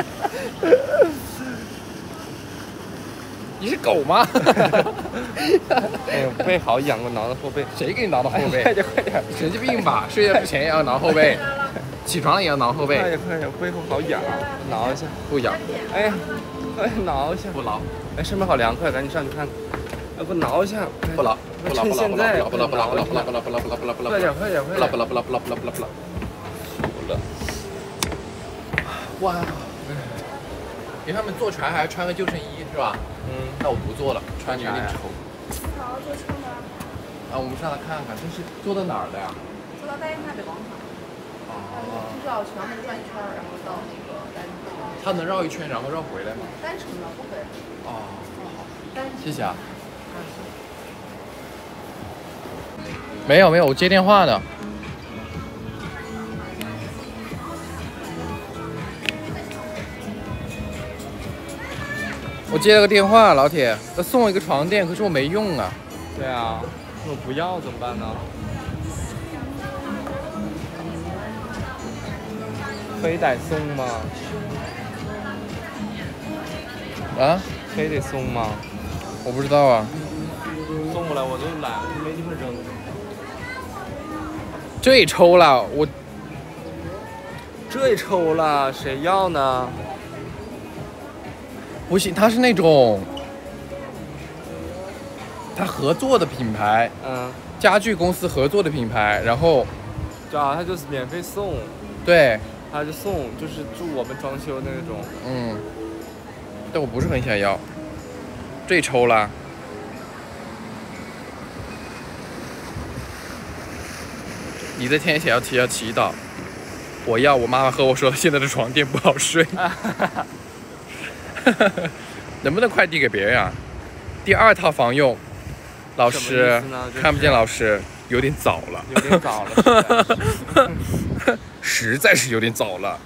B: 你是狗吗？
A: 哎呦，背好痒，我挠挠后背。
B: 谁给你挠挠后背？
A: 快点快点！
B: 神经病吧！睡觉之前也要挠后背。 起床了也要挠后背。
A: 快点快点，背后好痒，挠一下。
B: 不痒，
A: 哎呀，快挠一下。
B: 不挠，
A: 哎，上面好凉快，赶紧上去看。要不挠一下？
B: 不挠，不挠，不挠，
A: 现在
B: 不挠，不挠，不挠，不挠，不挠，不挠，不挠，不挠，不挠，
A: 快点快点快点。
B: 不挠，不挠，不挠，不挠，不挠，不挠。
A: 服了。
B: 哇！给他们坐船还穿个救生衣是吧？那我不做了，穿着有点丑。
D: 好，坐车吗？
B: 啊，我们上来看看，这是坐到哪儿的呀？
D: 坐到大雁塔北广场。就是要全部转一圈，然后到那个大雁塔。
B: 它能绕一圈然后绕回来吗？
D: 单程的不回来。
B: 哦，
D: 单程。
B: 谢谢啊。没有没有，我接电话的。我接了个电话，老铁，他送我一个床垫，可是我没用啊。
A: 对啊，我不要怎么办呢？非得送吗？
B: 啊？
A: 非得送吗？
B: 我不知道啊。
A: 送过来我就懒，没地方扔。
B: 这也抽了，我
A: 这也抽了，谁要呢？
B: 不行，它是那种它合作的品牌，家具公司合作的品牌，然后
A: 对啊，他就是免费送，
B: 对，
A: 他就送，就是助我们装修那种。
B: 但我不是很想要，这也抽了。你在天写要祈祷，我要我妈妈和我说，现在的床垫不好睡。能不能快递给别人啊？第二套房用，老师看不见老师，有点早了，
A: 有点早了，
B: 实在是有点早了。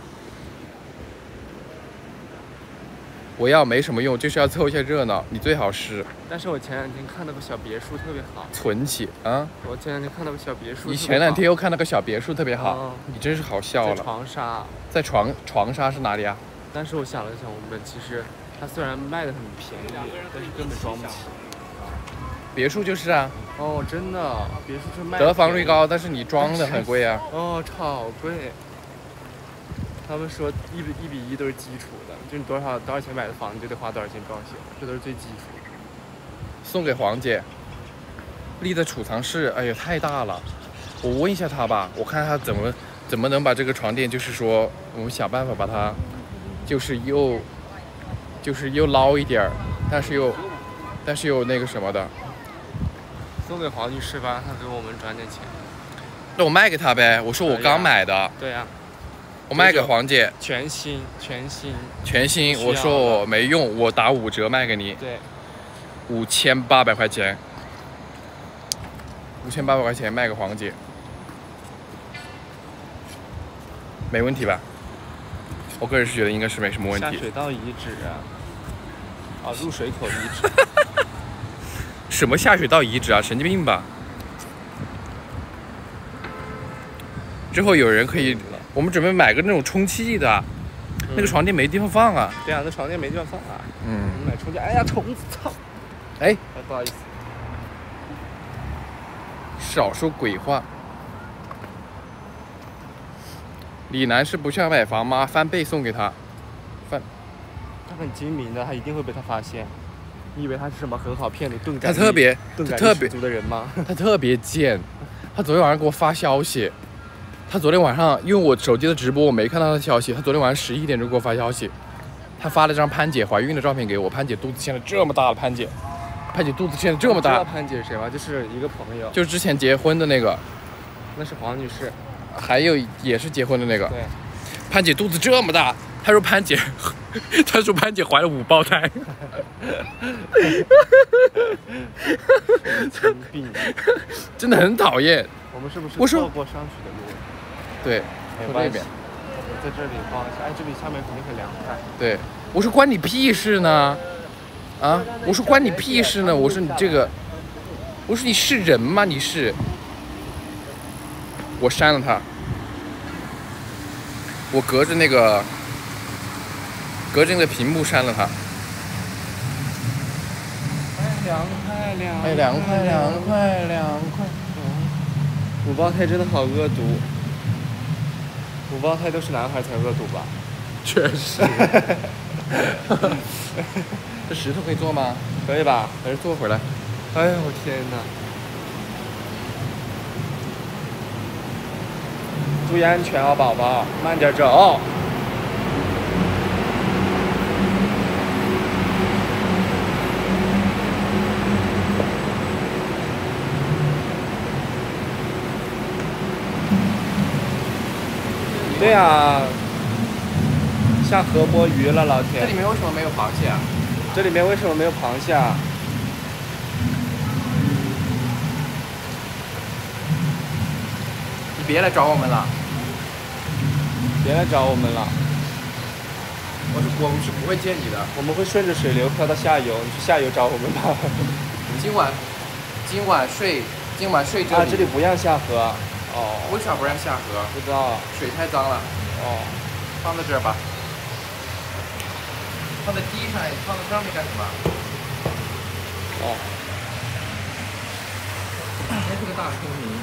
B: 我要没什么用，就是要凑一下热闹。你最好是。
A: 但是我前两天看到个小别墅特别好，
B: 存起啊！
A: 我前两天看到个小别墅，
B: 你前两天又看到个小别墅特别好，你真是好笑了。
A: 在长沙，
B: 在长沙是哪里啊？
A: 但是我想了想，我们其实它虽然卖的很便宜，但是根本装不起。
B: 别墅就是啊。
A: 哦，真的，别墅是卖。
B: 得房率高，但是你装的很贵啊。
A: 哦，超贵。他们说1:1都是基础的，就你多少钱买的房，你就得花多少钱装修，这都是最基础的。
B: 送给黄姐，立在储藏室，哎呀，太大了。我问一下她吧，我看她怎么能把这个床垫，就是说我们想办法把它，就是又捞一点儿，但是又那个什么的。
A: 送给黄女士吧，她给我们转点钱。
B: 那我卖给她呗，我说我刚买的。
A: 对呀。
B: 我卖给黄姐。
A: 全新。
B: 我说我没用，我打5折卖给你。
A: 对。
B: 5800块钱。5800块钱卖给黄姐。没问题吧？我个人是觉得应该是没什么问题。
A: 下水道遗址啊，入水口遗址。
B: 什么下水道遗址啊？神经病吧！之后有人可以，我们准备买个那种充气的，那个床垫没地方放啊。
A: 对啊，那床垫没地方放啊。买充气，哎呀，虫子操！
B: 哎，
A: 不好意思。
B: 少说鬼话。李楠是不想买房吗？翻倍送给他。
A: 他很精明的，他一定会被他发现。你以为他是什么很好骗的钝感力？
B: 他特别
A: 十足的人吗？
B: 他特别贱。他昨天晚上给我发消息。他昨天晚上因为我手机的直播我没看到他的消息，他昨天晚上11点钟给我发消息，他发了张潘姐怀孕的照片给我，潘姐肚子现在这么大了，潘姐肚子现在这么大。
A: 知道潘姐是谁吗？就是一个朋友，
B: 就是之前结婚的那个，
A: 那是黄女士，
B: 还有也是结婚的那个。
A: 对，
B: 潘姐肚子这么大，他说潘姐怀了5胞胎。
A: 神经病，
B: 真的很讨厌。
A: 我们是不是错过上去的路？
B: 对，从这边。
A: 在这里逛一下，哎，这里下面肯定很凉快。
B: 对，我说关你屁事呢？啊，我说关你屁事呢？我说你这个，我说你是人吗？你是？我删了他，我隔着那个屏幕删了他。哎，凉快。
A: 5胞胎真的好恶毒。 五胞胎都是男孩才恶毒吧？
B: 确实。这石头可以坐吗？
A: 可以吧？
B: 还是坐会儿来？
A: 哎呦我天哪！注意安全哦，宝宝，慢点走。对呀，下河摸鱼了，老铁。
B: 这里面为什么没有螃蟹啊？
A: 这里面为什么没有螃蟹啊？
B: 你别来找我们了，
A: 别来找我们了，
B: 我们是不会见你的。
A: 我们会顺着水流漂到下游，你去下游找我们吧。
B: 今晚睡这里。
A: 啊，这里不让下河。哦。
B: 为啥不让下河？
A: 不知道。
B: 水太脏了。
A: 哦。
B: 放在这儿吧。放在地上，放在上面干什么？
A: 哦。
B: 真是个大聪明。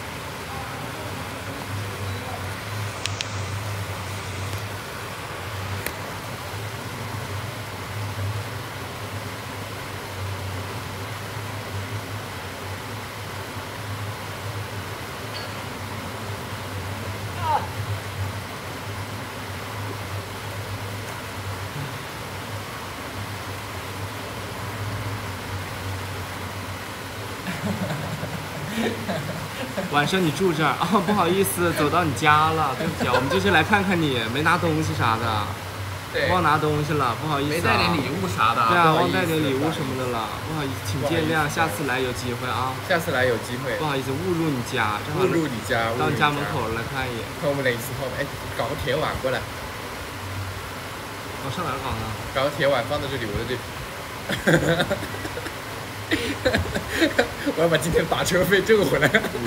A: 晚上你住这儿啊？不好意思，走到你家了，对不起，我们就是来看看你，没拿东西啥的。
B: 对。
A: 忘拿东西了，不好意思、啊。
B: 没带点礼物啥的。
A: 对啊，忘带点礼物什么的了，不好意思，请见谅，下次来有机会啊。
B: 下次来有机会。
A: 不好意思，误入你家，
B: 误入你家，
A: 到你家门口来看一眼。
B: 看我们哪次后面，哎，搞个铁碗过来。
A: 上哪儿搞呢？
B: 搞个铁碗放在这里，我在这里。我要把今天打车费挣回来。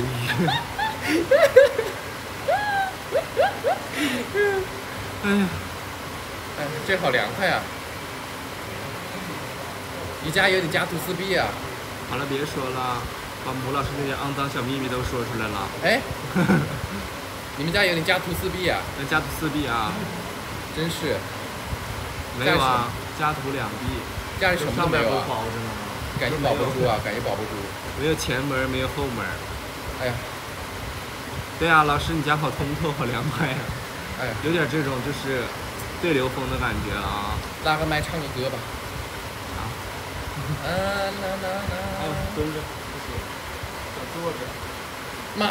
A: 哎呀，
B: 哎，这好凉快啊！你家有点加图斯币啊？
A: 好了，别说了，把母老师那些肮脏小秘密都说出来了。
B: 哎，你们家有点加图斯币啊？
A: 那加图四币啊？
B: 真是。
A: 没有啊，加图2币。
B: 家里什么都没有啊？
A: 包着呢。
B: 感觉保不住啊，感觉保不住。
A: 没有前门，没有后门。
B: 哎呀。
A: 对啊，老师，你家好通透，好凉快呀。
B: 哎呀，
A: 有点这种就是对流风的感觉啊。
B: 拉个麦唱个歌吧。
A: 啊。
B: 哎，
A: 蹲着不行，想坐着。
B: 妈，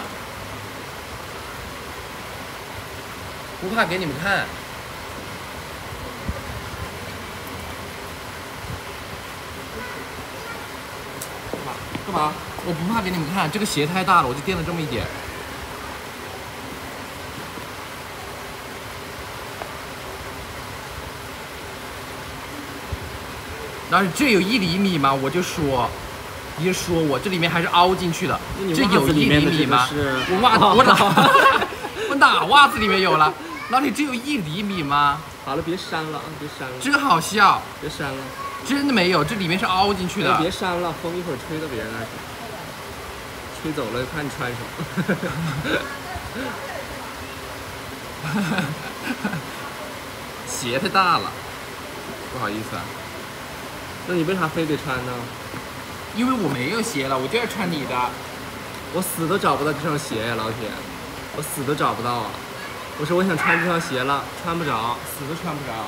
B: 不怕给你们看。干嘛？我不怕给你们看，这个鞋太大了，我就垫了这么一点。但是这有1厘米吗？我就说，你就说我这里面还是凹进去的，这有1厘米吗？我哪袜子里面有了？老李，这有1厘米吗？
A: 好了，别删了啊，别删了。
B: 这个好笑。
A: 别删了。
B: 真的没有，这里面是凹进去的。
A: 别删了，风一会儿吹到别人那儿去，吹走了看你穿什
B: 么。鞋太大了，不好意思啊。
A: 那你为啥非得穿呢？
B: 因为我没有鞋了，我就要穿你的。
A: 我死都找不到这双鞋呀，老铁，我死都找不到啊！我说我想穿这双鞋了，穿不着，死都穿不着。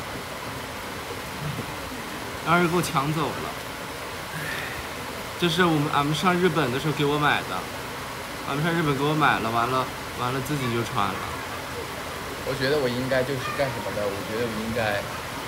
A: 让人给我抢走了，这是俺们上日本的时候给我买的，俺们上日本给我买了，完了自己就穿了。
B: 我觉得我应该就是干什么的？我觉得我应该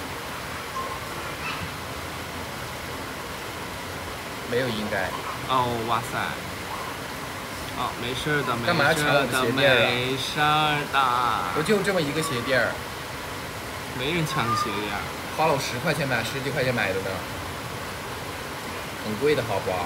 B: 没有应该。
A: 哦，哇塞！哦，没事的，
B: 干嘛要抢我的鞋垫啊？
A: 没事的。
B: 我就这么一个鞋垫儿。
A: 没人抢你鞋垫。
B: 花了我10块钱买，10几块钱买的呢，很贵的好不好？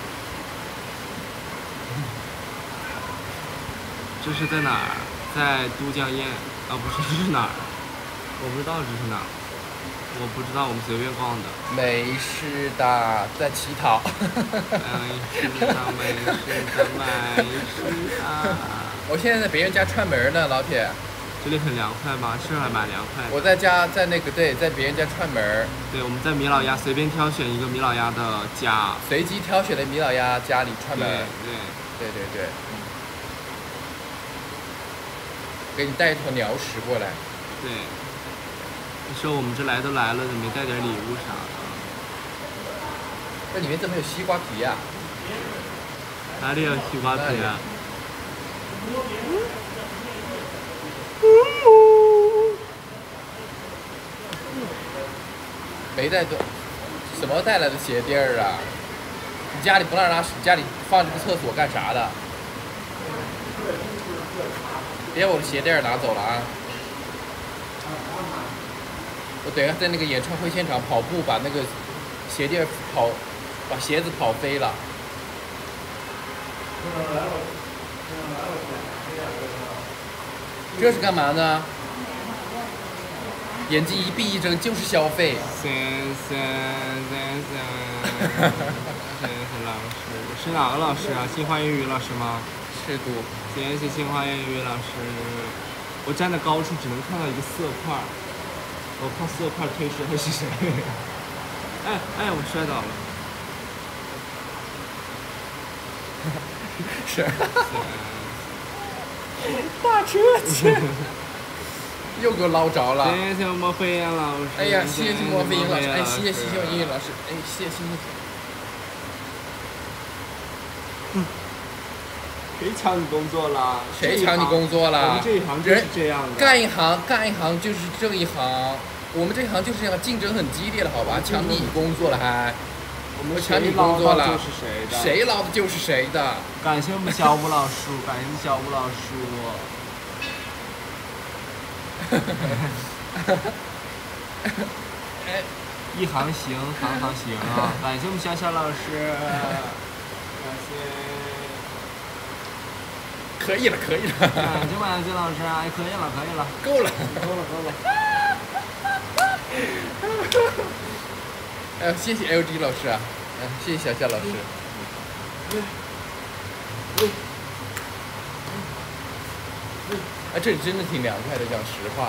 A: 这是在哪儿？在都江堰啊？不是，这是哪儿？我不知道这是哪儿，我不知道，我们随便逛的。
B: 没事的，在乞讨。
A: 没事的。我
B: 现在在别人家串门呢，老铁。
C: 这里很凉快吗？是还蛮凉快的。
B: 我在家，在那个在别人家串门儿。
C: 对，我们在米老鸭随便挑选一个米老鸭的家，
B: 随机挑选的米老鸭家里串门。对。给你带一头鸟屎过来。
C: 对。你说我们这来都来了，怎么没带点礼物啥的？
B: 这里面怎么有西瓜皮呀？
C: 哪里有西瓜皮啊？
B: 没带多，什么带来的鞋垫儿啊？你家里不让拉屎，家里放这个厕所干啥的？别把我的鞋垫儿拿走了啊！我等一下在那个演唱会现场跑步，把那个鞋垫把鞋子跑飞了。这是干嘛呢？眼睛一闭一睁就是消费。
C: 谢谢老师，是哪个老师啊？新华英语老师吗？
B: 是读。
C: 谢谢新华英语老师。我站在高处只能看到一个色块，我靠色块推是会是谁？哎，我摔倒了。
B: 是。大车去。又给我捞着了！
C: 谢谢莫非英老师。
B: 哎呀，谢谢莫非英老师，哎，谢谢英语老师，哎，谢谢。
C: 谁抢你工作了？
B: 谁抢你工作了？
C: 我们这一行就是这样的。
B: 干一行就是这一行，我们这一行就是这样，竞争很激烈了，好吧？抢你工作了还？我抢你工作了，谁捞的就是谁的。
C: 感谢我们小吴老师，感谢小吴老师。一行行，行行啊！感谢我们小小老师，感谢。
B: 可以了。
C: 感谢万谢老师，哎，可以了。
B: 够了。谢谢 LG 老师啊，谢谢小夏老师。这里真的挺凉快的，讲实话。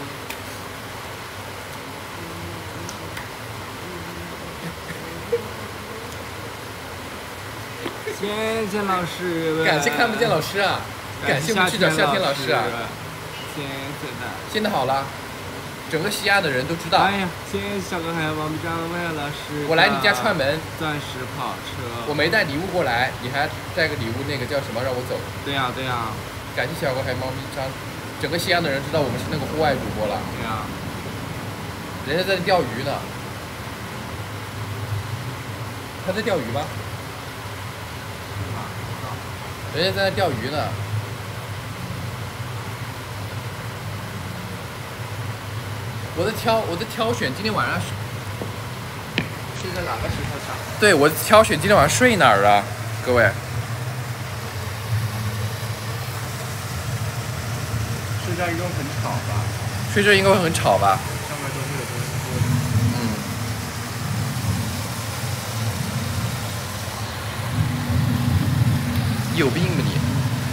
C: 谢谢老师。
B: 感谢看不见老师啊！感谢我们去找夏天老师啊！
C: 谢谢的。
B: 现在好了，整个西亚的人都知道。
C: 哎呀，谢谢小哥还有王张伟老师。
B: 我来你家串门。
C: 钻石跑车。
B: 我没带礼物过来，你还带个礼物，那个叫什么？让我走。
C: 对呀。
B: 感谢小哥还有猫咪张，整个西安的人知道我们是那个户外主播了。
C: 对呀。
B: 人家在钓鱼呢。他在钓鱼吗？人家在那钓鱼呢。我在挑选今天晚上
C: 睡在哪个石头上？
B: 对，我挑选今天晚上睡哪儿啊，各位。
C: 睡这应该很吵吧？
B: 睡这应该会很吵吧？
C: 上面都是有玻璃。
B: 有病吧你！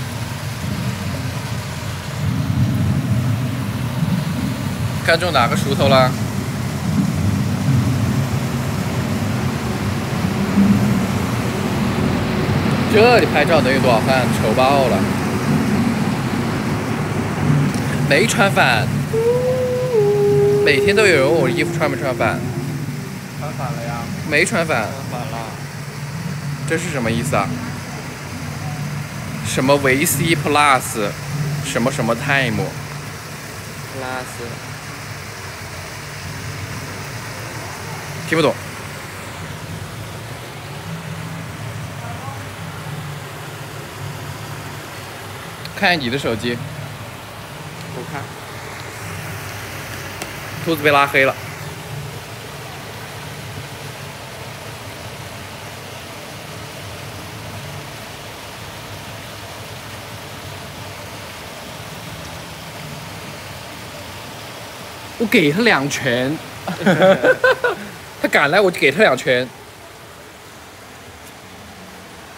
B: 看中哪个熟头了？这里拍照能有多少饭？丑爆了！没穿反，每天都有人问我衣服穿没穿反。
C: 穿反了呀？
B: 没穿反。
C: 穿反了。
B: 这是什么意思啊？什么维 C Plus， 什么 Time
C: Plus，
B: 听不懂。看你的手机。
C: 我看。
B: 兔子被拉黑了。我给他2拳，他敢来我就给他2拳。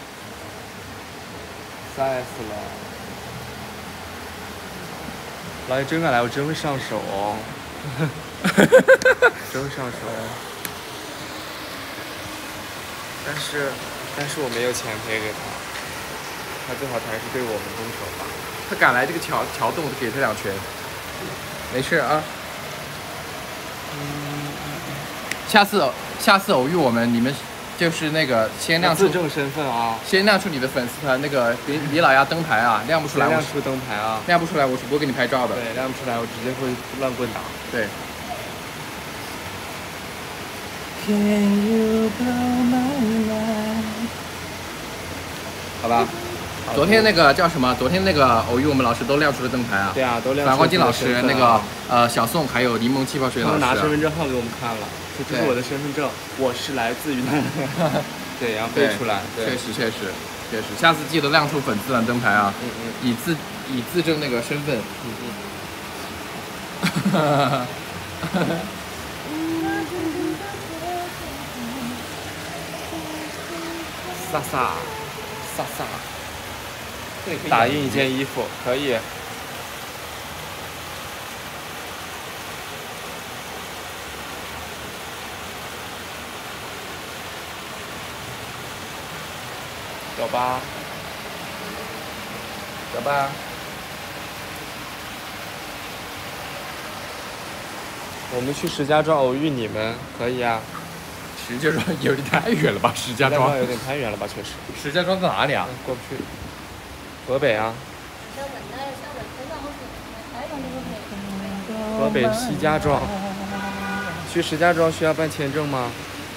C: 晒死了！
A: 老爷真敢来，我真会上手哦。真会上手。但是我没有钱赔给他，他最好还是对我们动手吧。
B: 他敢来这个桥洞，给他2拳。没事啊。下次偶遇我们，你们就是那个先亮出
A: 自证身份啊，
B: 先亮出你的粉丝团那个李老鸭灯牌啊，亮不出来
A: 亮出灯牌啊，
B: 亮不出来我是不会给你拍照的。
A: 对，亮不出来我直接会乱棍打。
B: 对。好吧。昨天那个叫什么？昨天那个偶遇我们老师都亮出了灯牌啊。
A: 对啊，都亮出了。
B: 反光镜老师、那个小宋还有柠檬气泡水老师。
A: 他们拿身份证号给我们看了，说这是我的身份证，我是来自于哪？对，然后背出来。
B: 确实，下次记得亮出粉丝团灯牌啊。以自证那个身份。
A: 飒飒，打印一件衣服可以。有吧？我们去石家庄偶遇你们，可以啊。
B: 石家庄有点太远了吧？石家庄
A: 有点太远了吧？确实。
B: 石家庄在哪里啊？
A: 过不去。河北啊。河北石家庄。去石家庄需要办签证吗？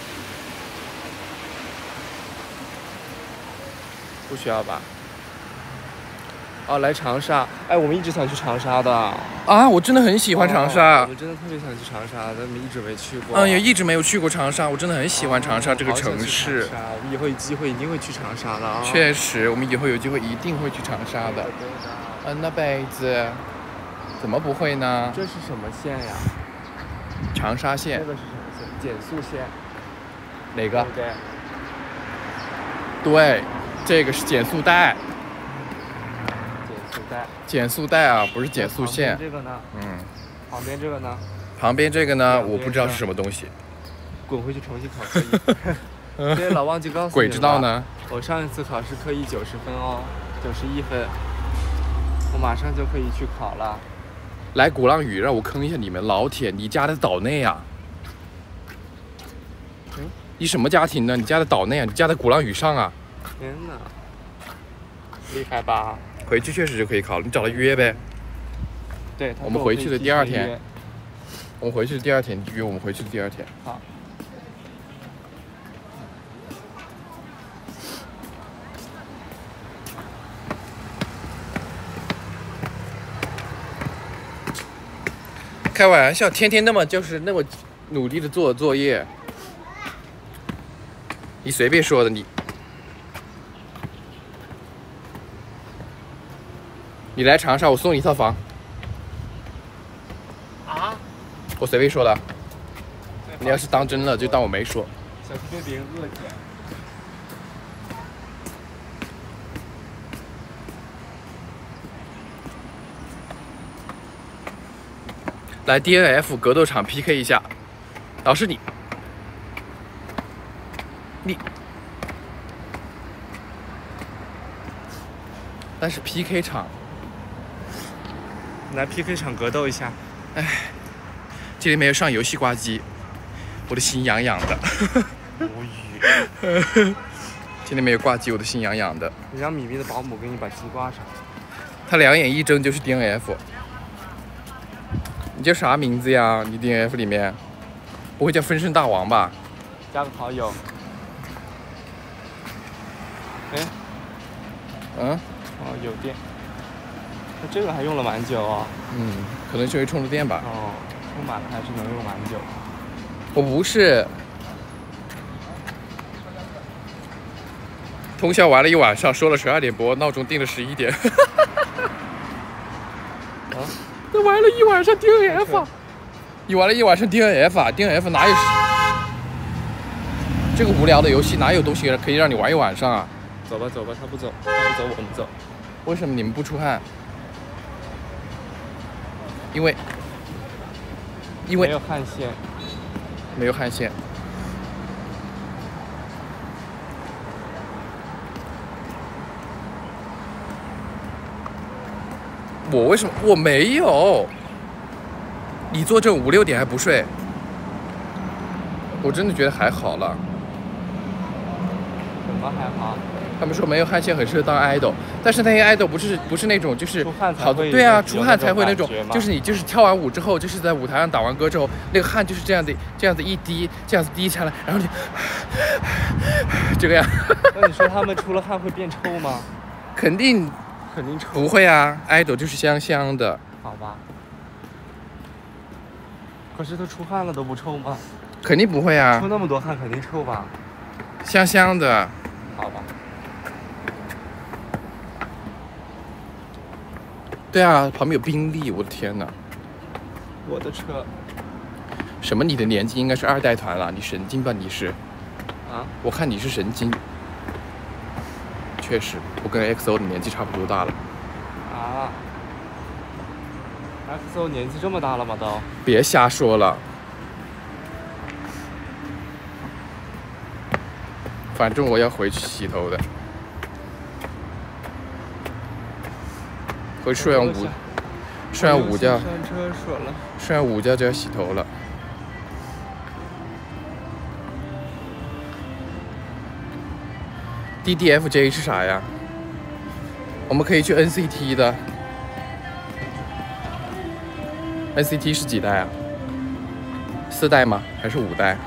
A: 不需要吧？哦，来长沙，哎，我们一直想去长沙的。
B: 啊，我真的很喜欢长沙。
A: 我们真的特别想去长沙，但我们一直没去过。
B: 也一直没有去过长沙，我真的很喜欢长沙这个城市。
A: 我们以后有机会一定会去长沙的啊。
B: 确实，我们以后有机会一定会去长沙的。那辈子，怎么不会呢？
A: 这是什么线呀？
B: 长沙线。
A: 这个是什么线？减速线。
B: 哪个？
A: 对，
B: 这个是减速带。减速带啊，不是减速线。
A: 这个呢？旁边这个呢？
B: 旁边这个呢？我不知道是什么东西。
A: 滚回去重新考科一。对，老忘记告诉你了。
B: 鬼知道呢。
A: 我上一次考试科一90分哦，91分，我马上就可以去考了。
B: 来鼓浪屿，让我坑一下你们，老铁，你家的岛内啊？你什么家庭呢？你家的岛内啊？你家在鼓浪屿上啊？
A: 天哪，厉害吧？
B: 回去确实就可以考了，你找他约呗。
A: 对，
B: 我们回去的第2天。我们回去的第2天约我们回去的第2天。
A: 好。
B: 开玩笑，天天那么努力的做作业，你随便说的你。你来长沙，我送你一套房。
A: 啊？
B: 我随便说的。你要是当真了，就当我没说。
A: 小心被别人恶剪。
B: 来 DNF 格斗场 PK 一下，老师你，但是 PK 场。
A: 来 PK 场格斗一下。
B: 哎，今天没有上游戏挂机，我的心痒痒的。
A: 无语。
B: 今天没有挂机，我的心痒痒的。
A: 你让米米的保姆给你把机挂上。
B: 他2眼一睁就是 DNF。你叫啥名字呀？你 DNF 里面不会叫分身大王吧？
A: 加个好友。哎。哦，有电。那这个还用了蛮久哦。
B: 可能是因为充了电吧。
A: 哦，充满了还是能用蛮久。
B: 我不是。通宵玩了一晚上，说了12点播，闹钟定了11点。他玩了一晚上 DNF 啊！你玩了一晚上 DNF 啊 ？DNF 哪有这个无聊的游戏哪有东西可以让你玩一晚上啊？
A: 走吧，他不走，我们走。
B: 为什么你们不出汗？ 因为
A: 没有汗腺，
B: 没有汗腺。我为什么我没有？你做这种5、6点还不睡，我真的觉得还好了。
A: 怎么还好？
B: 他们说没有汗腺很适合当 idol， 但是那些 idol 不是那种就是好
A: 的，
B: 对啊，出汗才会那种，就是你就是跳完舞之后，就是在舞台上打完歌之后，那个汗就是这样子一滴，这样子滴下来，然后你这个样。
A: 那你说他们出了汗会变臭吗？
B: 肯定
A: 臭。
B: 不会啊 ，idol 就是香香的。
A: 好吧。可是他出汗了都不臭吗？
B: 肯定不会啊。
A: 出那么多汗肯定臭吧？
B: 香香的。
A: 好吧。
B: 对啊，旁边有宾利，我的天哪！
A: 我的车。
B: 什么？你的年纪应该是2代团了，你神经吧你是？
A: 啊？
B: 我看你是神经。确实，我跟 XO 的年纪差不多大了。
A: 啊 ？XO 年纪这么大了吗？都？
B: 别瞎说了。反正我要回去洗头的。回去睡完午觉，睡完午觉就要洗头了。DDFJ 是啥呀？我们可以去 NCT 的。NCT 是几代啊？4代吗？还是5代？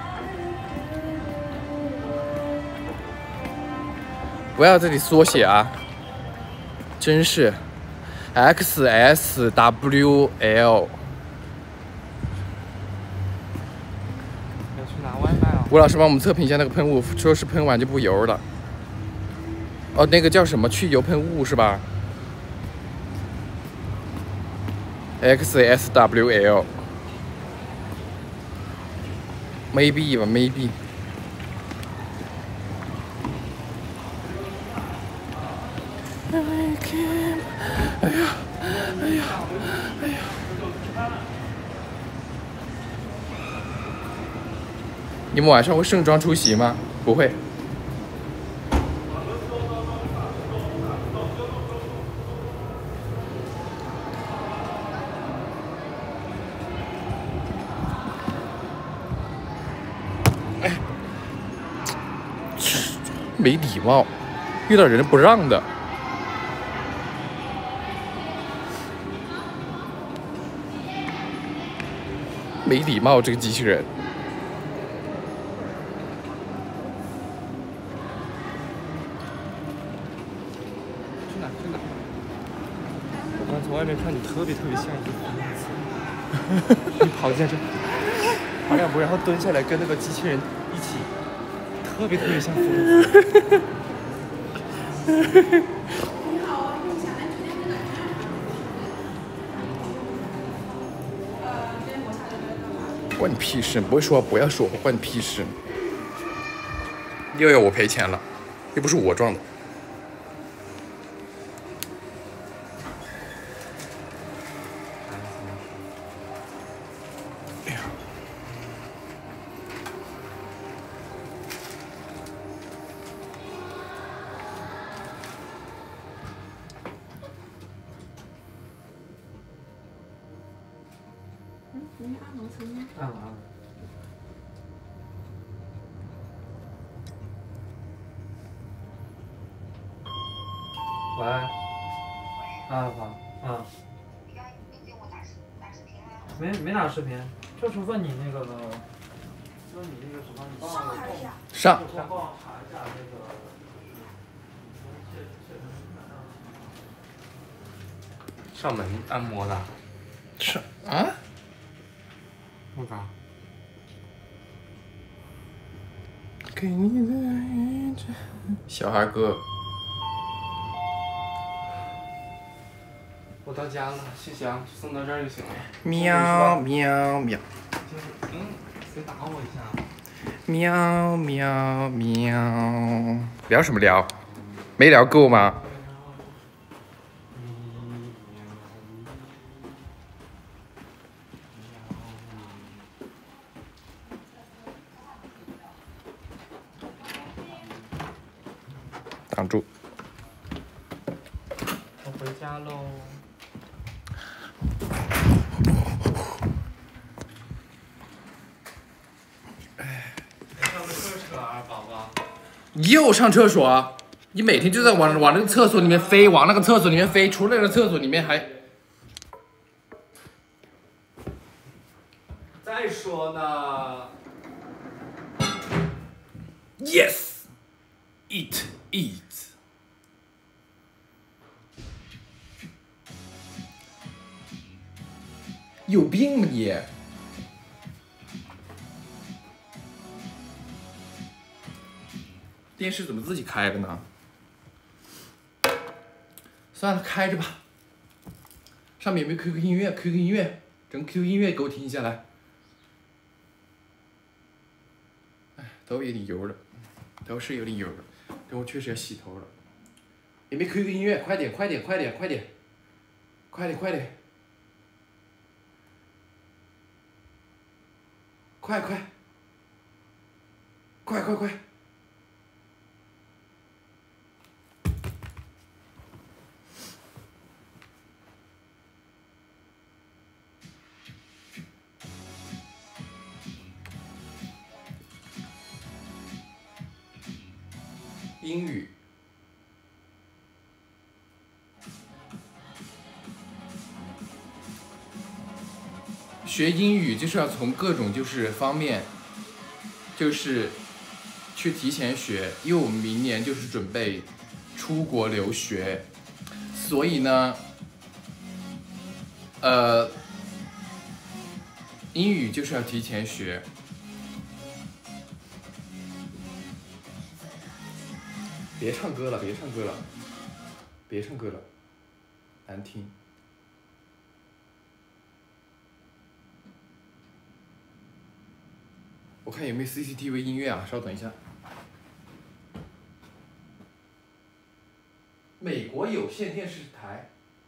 B: 不要这里缩写啊！真是。XSWL。
A: 要去拿外卖啊！
B: 吴老师帮我们测评一下那个喷雾，说是喷完就不油了。哦，那个叫什么去油喷雾是吧 ？XSWL。maybe 吧 ，maybe。哎呀，哎呀，哎呀！你们晚上会盛装出席吗？不会。哎，没礼貌，遇到人不让的。没礼貌，这个机器人。
A: 去哪？我刚从外面看你特别像一个疯子，你跑在这，跑2步，然后蹲下来跟那个机器人一起，特别像疯子。
B: 关你屁事！不会说话不要说话，关你屁事！又要我赔钱了，又不是我撞的。哎呀！
D: 你按楼层吗？
A: 按。喂。好。
C: 没拿视频，就是问你那个问你那个什么，你帮我
B: 上。
C: 帮我查一下那个。
A: 上门按摩的。
B: 是啊？
A: 我靠！
B: 给你的一直小孩哥。
A: 我到家了，谢谢啊，送到这儿就行了。
B: 喵喵喵。
A: 先打我一下。
B: 喵喵喵。聊什么聊？没聊够吗？ 常驻。
A: 我回家喽。上个厕所啊，宝宝。
B: 你又上厕所啊？你每天就在往那个厕所里面飞，往那个厕所里面飞，除了那个厕所里面还……
A: 再说呢。
B: Yes, eat. 有病吗你？电视怎么自己开了呢？算了，开着吧。上面有没有 QQ 音乐？QQ 音乐，整 QQ 音乐给我听一下来。哎，头有点油了，头是有点油了，但我确实要洗头了。有没有 QQ 音乐？快点！快！英语。学英语就是要从各种方面，去提前学，因为我们明年准备出国留学，所以呢，英语就是要提前学。别唱歌了，难听。我看有没有 CCTV 音乐啊？稍等一下。美国有线电视台。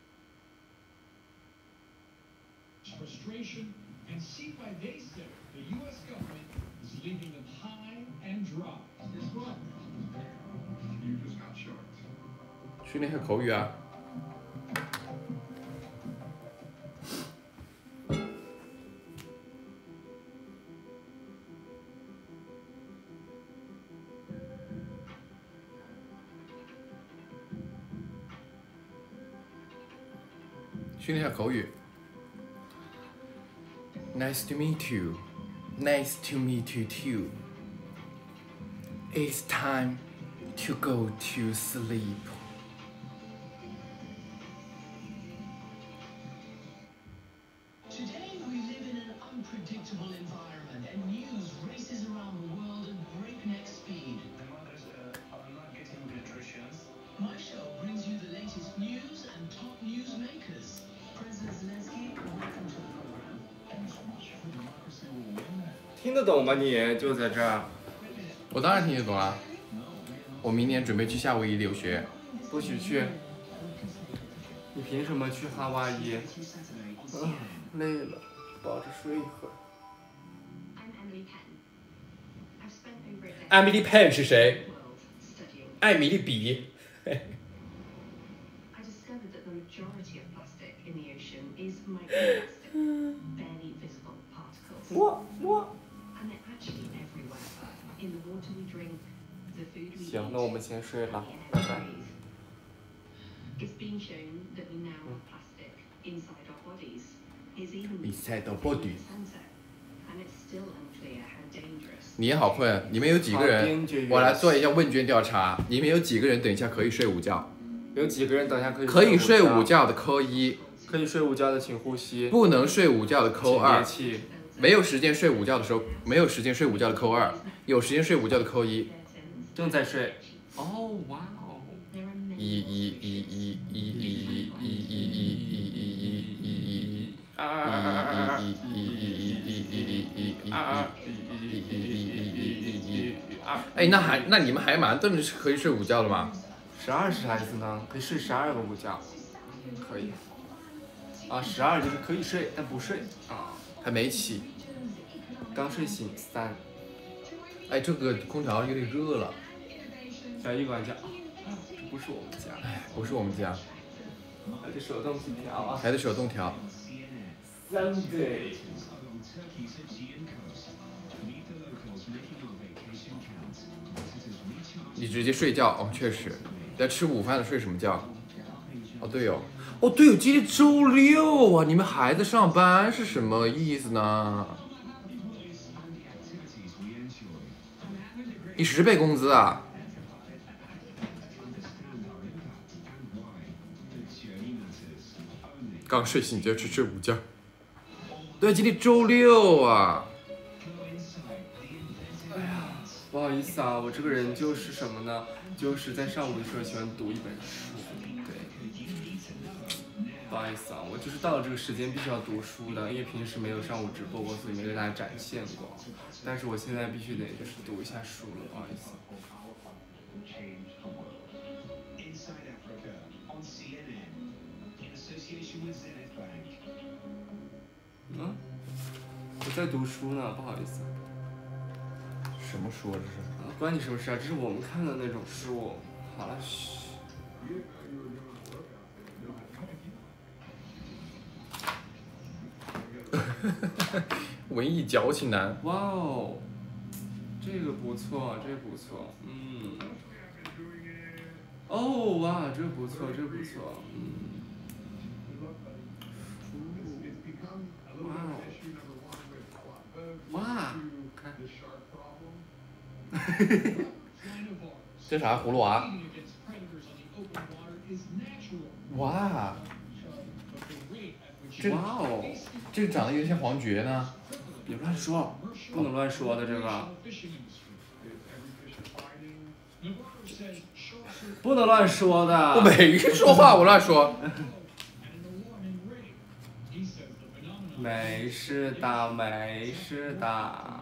B: 训练下口语啊。训练下口语。Nice to meet you. Nice to meet you too. It's time to go to sleep.
E: Today we live in an unpredictable environment and news races around the world at breakneck speed. I'm not getting nutritious. My show brings you the latest news and top news makers. President Zelensky, welcome to the program. And so much for democracy will win.
A: 听得懂吗你？就在这儿。
B: 我当然听得懂啊！我明年准备去夏威夷留学。
A: 不许去！你凭什么去夏威夷？累了，抱着睡一会儿。
B: Emily Penn 是谁？艾米丽比。
A: 行，那我们先睡了，拜拜。
B: Inside our body。你也好困，你们有几个人？我来做一下问卷调查，你们有几个人等一下可以睡午觉？
A: 有几个人等一下
B: 可以睡午觉的扣1，
A: 可以睡午觉的请呼吸，
B: 不能睡午觉的扣2，
A: 气
B: 没有时间睡午觉的时候，没有时间睡午觉的扣2，有时间睡午觉的扣1。
A: 正在睡。哦，哇哦！
B: 哎，那你们还蛮多人是可以睡午觉的吗
A: ？12是啥意思呢？可以睡12个午觉，可以。啊，12就是可以睡但不睡啊。
B: 还没起，
A: 刚睡醒3。
B: 哎，这个空调有点热了。
A: 小一关一下。 不是我们家，
B: 不是我们家，
A: 还得手动去调啊。
B: 还得手动调。
A: Sunday。
B: 你直接睡觉哦，确实。在吃午饭了睡什么觉？哦对哦，哦对哦，今天周六啊，你们还在上班是什么意思呢？你10倍工资啊？刚睡醒就去睡午觉。对，今天周六啊。
A: 不好意思啊，我这个人就是什么呢？就是在上午的时候喜欢读一本书，对。不好意思啊，我就是到了这个时间必须要读书的，因为平时没有上午直播过，所以没给大家展现过。但是我现在必须得就是读一下书了，不好意思。嗯，我在读书呢，不好意思。
B: 什么书啊这是？
A: 关你什么事啊？这是我们看的那种书。好了，嘘。
B: 文艺矫情男。
A: 哇哦，这个不错，这个不错，嗯。哦哇，这个不错，这个不错，嗯。哇哦。哇，看。
B: 这啥葫芦娃？哇！这
A: 哇哦，
B: 这长得有点像黄觉呢。
A: 别乱说，不能乱说的这个。不能乱说的。
B: 我没说话，我乱说。
A: 没事的，没事的。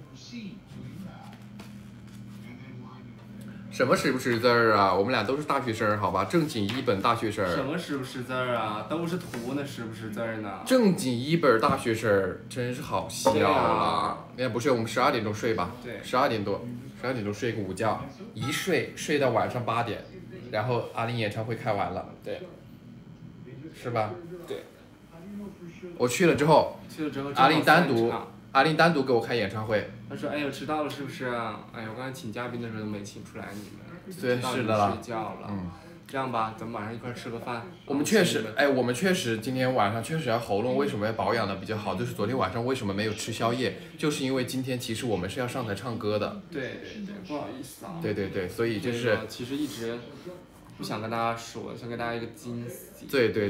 B: 什么识不识字儿啊？我们俩都是大学生，好吧？正经一本大学生。
A: 什么识不识字儿啊？都是图呢，识不识字儿呢？
B: 正经一本大学生，真是好笑啊！哎，不睡，我们12点钟睡吧。
A: 对。
B: 12点多睡个午觉，一睡到晚上8点，然后阿令演唱会开完了。
A: 对。
B: 是吧？
A: 对。
B: 我去了之后，阿令单独给我开演唱会。
A: 他说：“哎呦，迟到了是不是啊？哎呀，我刚才请嘉宾的时候都没请出来你们，
B: 对，是的了。
A: 睡觉了。嗯，这样吧，咱们晚上一块吃个饭。
B: 我们确实今天晚上确实喉咙为什么要保养的比较好？就是昨天晚上为什么没有吃宵夜？就是因为今天其实我们是要上台唱歌的。
A: 对，不好意思啊。
B: 对，所以就是。
A: 其实一直不想跟大家说，想给大家一个惊喜。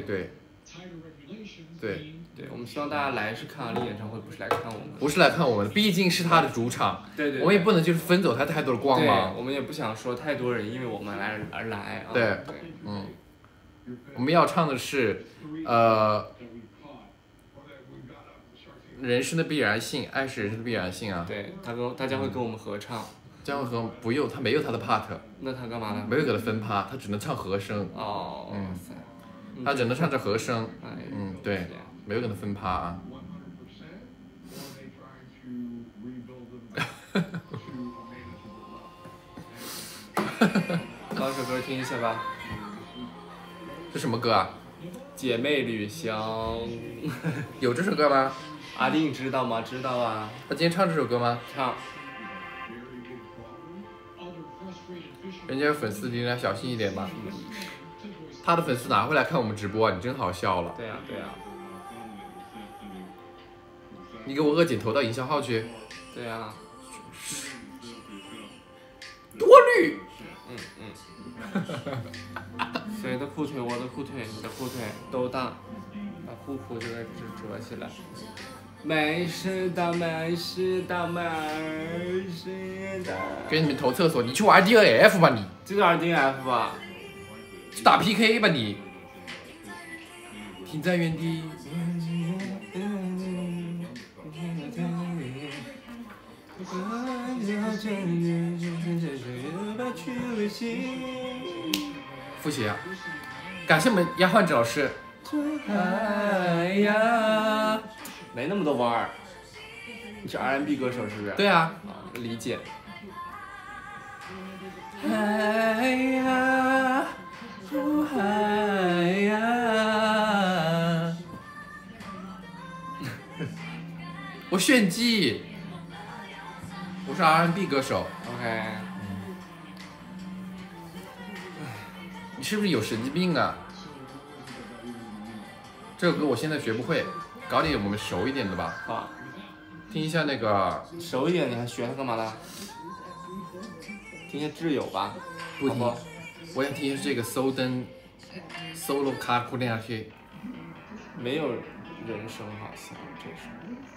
A: 对，我们希望大家来是看阿令演唱会，不是来看我们。
B: 不是来看我们的，毕竟是他的主场。
A: 对。
B: 我们也不能就是分走他太多的光芒。
A: 对，我们也不想说太多人因为我们而来。
B: 对，我们要唱的是，人生的必然性，爱是人生的必然性啊。
A: 对，他将会跟我们合唱。
B: 将会不用，他没有他的 part。
A: 那他干嘛呢？
B: 没有给他分趴，他只能唱和声。
A: 哦。
B: 他只能唱着和声。对。没有给他分趴啊。
A: 放首歌听一下吧。
B: 这什么歌啊？
A: 姐妹旅行。
B: 有这首歌吗？
A: 阿令知道吗？知道啊。
B: 他今天唱这首歌吗？
A: 唱。
B: 人家有粉丝，你俩小心一点吧。他的粉丝拿回来看我们直播啊，你真好笑了。
A: 对啊。
B: 你给我额检投到营销号去。
A: 对啊。
B: 多虑。
A: 谁的裤腿？我的裤腿，你的裤腿都大，把裤裤就给折起来。没事的。
B: 给你们投厕所，你去玩 RDF 吧你。
A: 就玩 RDF 吧。
B: 去打 PK 吧你。停在原地。复习啊！感谢我们丫鬟子老师。哎呀，
A: 没那么多弯儿。你是 R&B 歌手是不是？
B: 对啊。
A: 理解。
B: 哎呀。 哎呀！我炫技，我是 R&B 歌手。
A: OK，
B: 你是不是有神经病啊？这首歌我现在学不会，搞点我们熟一点的吧。
A: 好，
B: 听一下那个，
A: 熟一点，你还学它干嘛呢？听一下挚友吧。
B: 不听
A: 好，
B: 我想听一下这个 solo 卡库那样去。
A: 没有人声好像这是。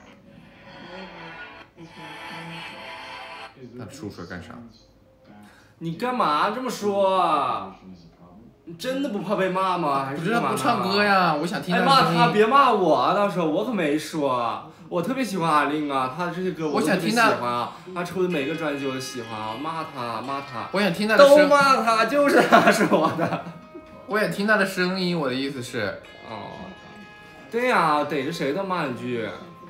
B: 他叔说干啥？
A: 你干嘛这么说啊？你真的不怕被骂吗？还
B: 不知道
A: 是干嘛呢
B: 不唱歌？呀，我想听
A: 哎，
B: 他的声音。
A: 骂他别骂我啊！到时候我可没说，我特别喜欢阿令啊，他的这些歌
B: 我
A: 都特别喜
B: 想听他
A: 欢啊，他出的每个专辑我都喜欢啊，骂他骂他，
B: 我想听他的
A: 都
B: 声，
A: 骂他，就是他说的。
B: 我想听他的声音。我的意思是，
A: 哦，对呀、逮着谁都骂一句。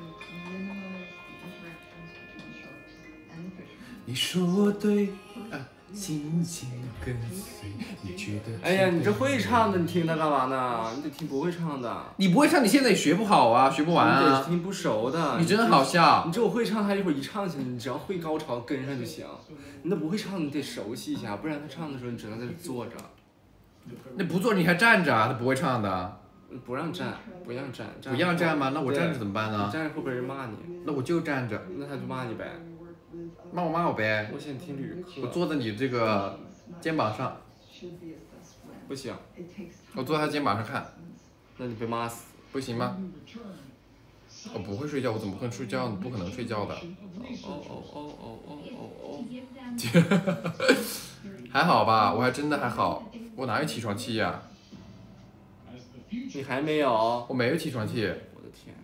B: 你说我对，紧紧跟随，你觉得？
A: 哎呀，你这会唱的，你听他干嘛呢？你得听不会唱的，
B: 你不会唱，你现在也学不好啊，学不完
A: 你得
B: 啊。
A: 听不熟的。
B: 你真好笑
A: 你。这我会唱，他一会儿一唱起来，你只要会高潮跟上就行。你那不会唱，你得熟悉一下，不然他唱的时候你只能在这坐着。
B: 那不坐你还站着啊？他不会唱的。
A: 不让站，不让站，
B: 不让站吗？那我
A: 对
B: 站着怎么办
A: 你
B: 呢？
A: 站着会被人骂你，
B: 那我就站着，
A: 那他就骂你呗。
B: 骂我呗。
A: 我想听旅客。
B: 我坐在你这个肩膀上，
A: 不行，
B: 我坐在他肩膀上看，
A: 那你被骂死。
B: 不行吗？我不会睡觉，我怎么可能睡觉？你不可能睡觉的。还好吧，我还真的还好，我哪有起床气呀？
A: 你还没有？
B: 我没有起床气，
A: 我的天！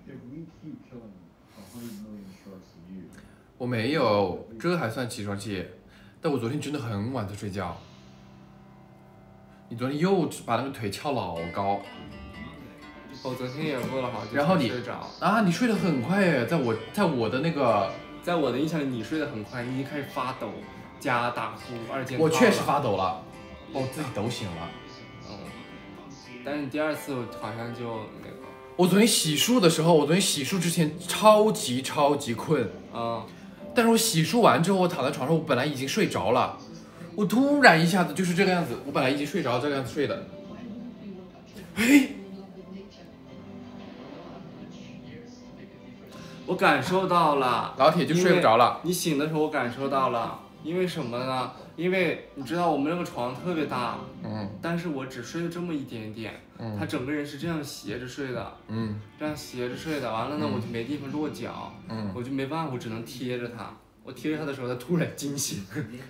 B: 我没有，这还算起床气？但我昨天真的很晚才睡觉。你昨天又把那个腿翘老高，
A: 我昨天也过了好久，
B: 然后你
A: 睡着。
B: 啊，你睡得很快耶，在我的那个，
A: 在我的印象里，你睡得很快，你已经开始发抖，加打呼，二件套了。
B: 我确实发抖了，把我自己抖醒了。
A: 但是你第二次好像就那个。
B: 我昨天洗漱的时候，我昨天洗漱之前超级困，但是我洗漱完之后，我躺在床上，我本来已经睡着了，我突然一下子就是这个样子，我本来已经睡着这个样子睡的，嘿，
A: 我感受到了，
B: 老铁就睡不着了。
A: 你醒的时候我感受到了，因为什么呢？因为你知道我们那个床特别大，但是我只睡了这么一点点，他整个人是这样斜着睡的，这样斜着睡的，完了呢我就没地方落脚，我就没办法，我只能贴着他，我贴着他的时候，他突然惊醒，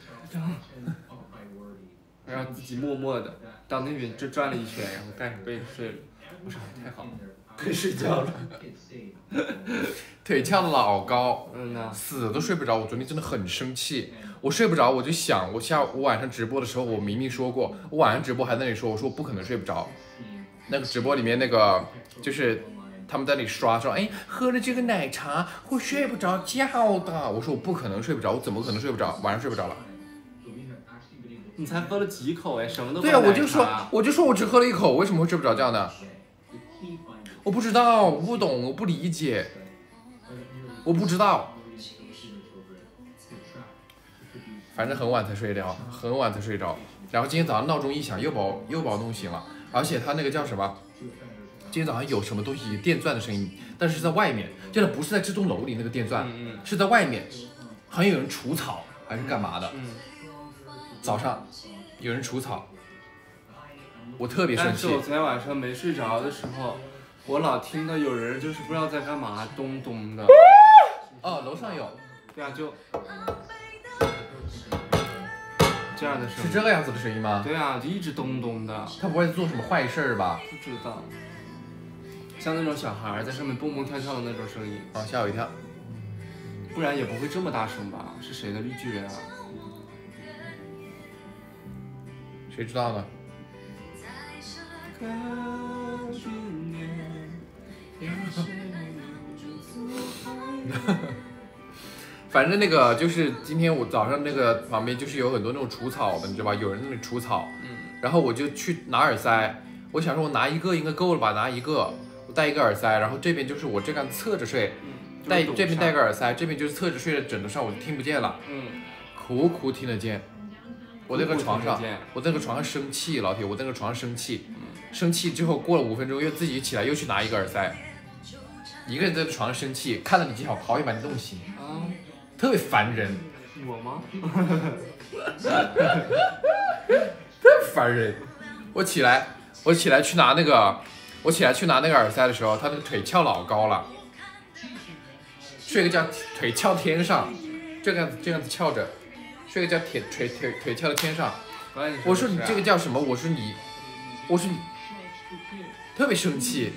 A: 然后自己默默的到那边就转了一圈，然后盖上被子睡了，我说太好了，可以睡觉了。
B: 腿翘得老高，
A: 呐，
B: 死都睡不着。我昨天真的很生气，我睡不着，我就想，我晚上直播的时候，我明明说过，我晚上直播还在那里说，我说我不可能睡不着。那个直播里面那个就是他们在那里刷说，哎，喝了这个奶茶会睡不着觉的。我说我不可能睡不着，我怎么可能睡不着？晚上睡不着了。
A: 你才喝了几口哎，什么都
B: 对啊，我就说我只喝了一口，为什么会睡不着觉呢？我不知道，我不懂，我不理解，我不知道。反正很晚才睡着，很晚才睡着。然后今天早上闹钟一响，又把我弄醒了。而且他那个叫什么？今天早上有什么东西电钻的声音，但是是在外面，就它不是在这栋楼里那个电钻，是在外面，好像有人除草还是干嘛的。早上有人除草，我特别生气。
A: 但是我昨天晚上没睡着的时候，我老听到有人就是不知道在干嘛，咚咚的。
B: 哦，楼上有。
A: 对啊，就这样的声音。
B: 是这个样子的声音吗？
A: 对啊，就一直咚咚的。
B: 他不会做什么坏事吧？
A: 不知道。像那种小孩在上面蹦蹦跳跳的那种声音。
B: 啊，吓我一跳。
A: 不然也不会这么大声吧？是谁的绿巨人啊？
B: 谁知道呢？反正那个就是今天我早上那个旁边就是有很多那种除草的，你知道吧？有人在那里除草， 然后我就去拿耳塞，我想说我拿一个应该够了吧，拿一个，我戴一个耳塞，然后这边就是我这样侧着睡，这边戴个耳塞，这边就是侧着睡在枕头上，我就听不见了，苦听得见。我那个床上生气，老铁，我那个床上生气，生气之后过了5分钟又自己起来又去拿一个耳塞，一个人在床上生气，看到你就好想把你弄醒，特别烦人。
A: 我吗？
B: 特别烦人。我起来去拿那个耳塞的时候，他那个腿翘老高了，睡个觉腿翘天上，这样子翘着，睡个觉腿翘到天上。我说你这个叫什么？我说你特别生气，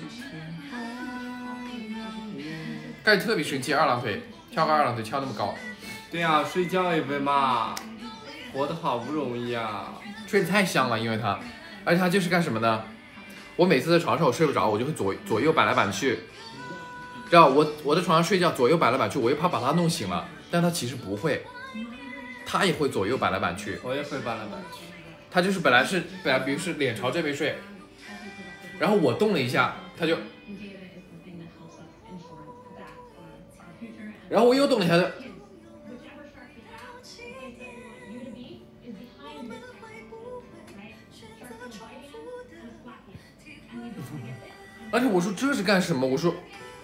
B: 开始特别生气，翘个二郎腿翘那么高。
A: 对呀，睡觉也呗嘛，活得好不容易啊。
B: 睡得太香了，因为他，而且他就是干什么呢？我每次在床上我睡不着，我就会左右摆来摆去，知道我在床上睡觉左右摆来摆去，我又怕把他弄醒了，但他其实不会，他也会左右摆来摆去。
A: 我也会摆来摆去。
B: 他就是本来比如是脸朝这边睡，然后我动了一下，他就，然后我又动了一下，而且我说这是干什么？我说，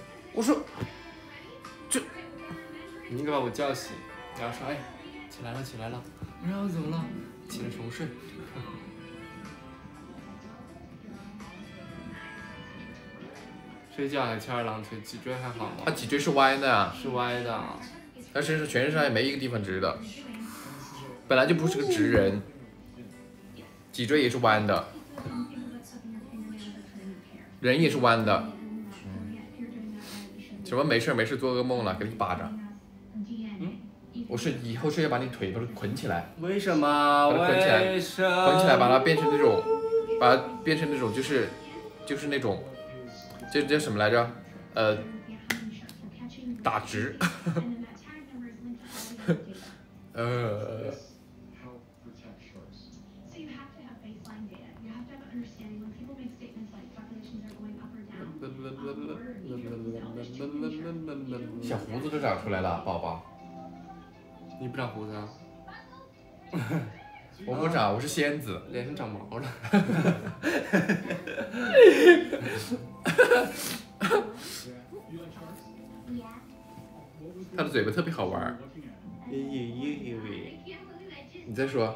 B: 这，
A: 你应该把我叫醒，然后说，哎，起来了，然后怎么了？起来重睡。睡觉还翘二郎腿，脊椎还好吗？
B: 他脊椎是歪的啊。
A: 是歪的。
B: 他全身上也没一个地方直的，本来就不是个直人，脊椎也是弯的。人也是弯的，什么没事做噩梦了，给你一巴掌。我是以后是要把你腿都捆起来。
A: 为什么？
B: 捆起来，把它变成那种，就是那种，这叫什么来着？打直。小胡子都长出来了，宝宝。
A: 你不长胡子啊？
B: 我不长，我是仙子。
A: 脸上长毛了。
B: 他的嘴巴特别好玩。你再说。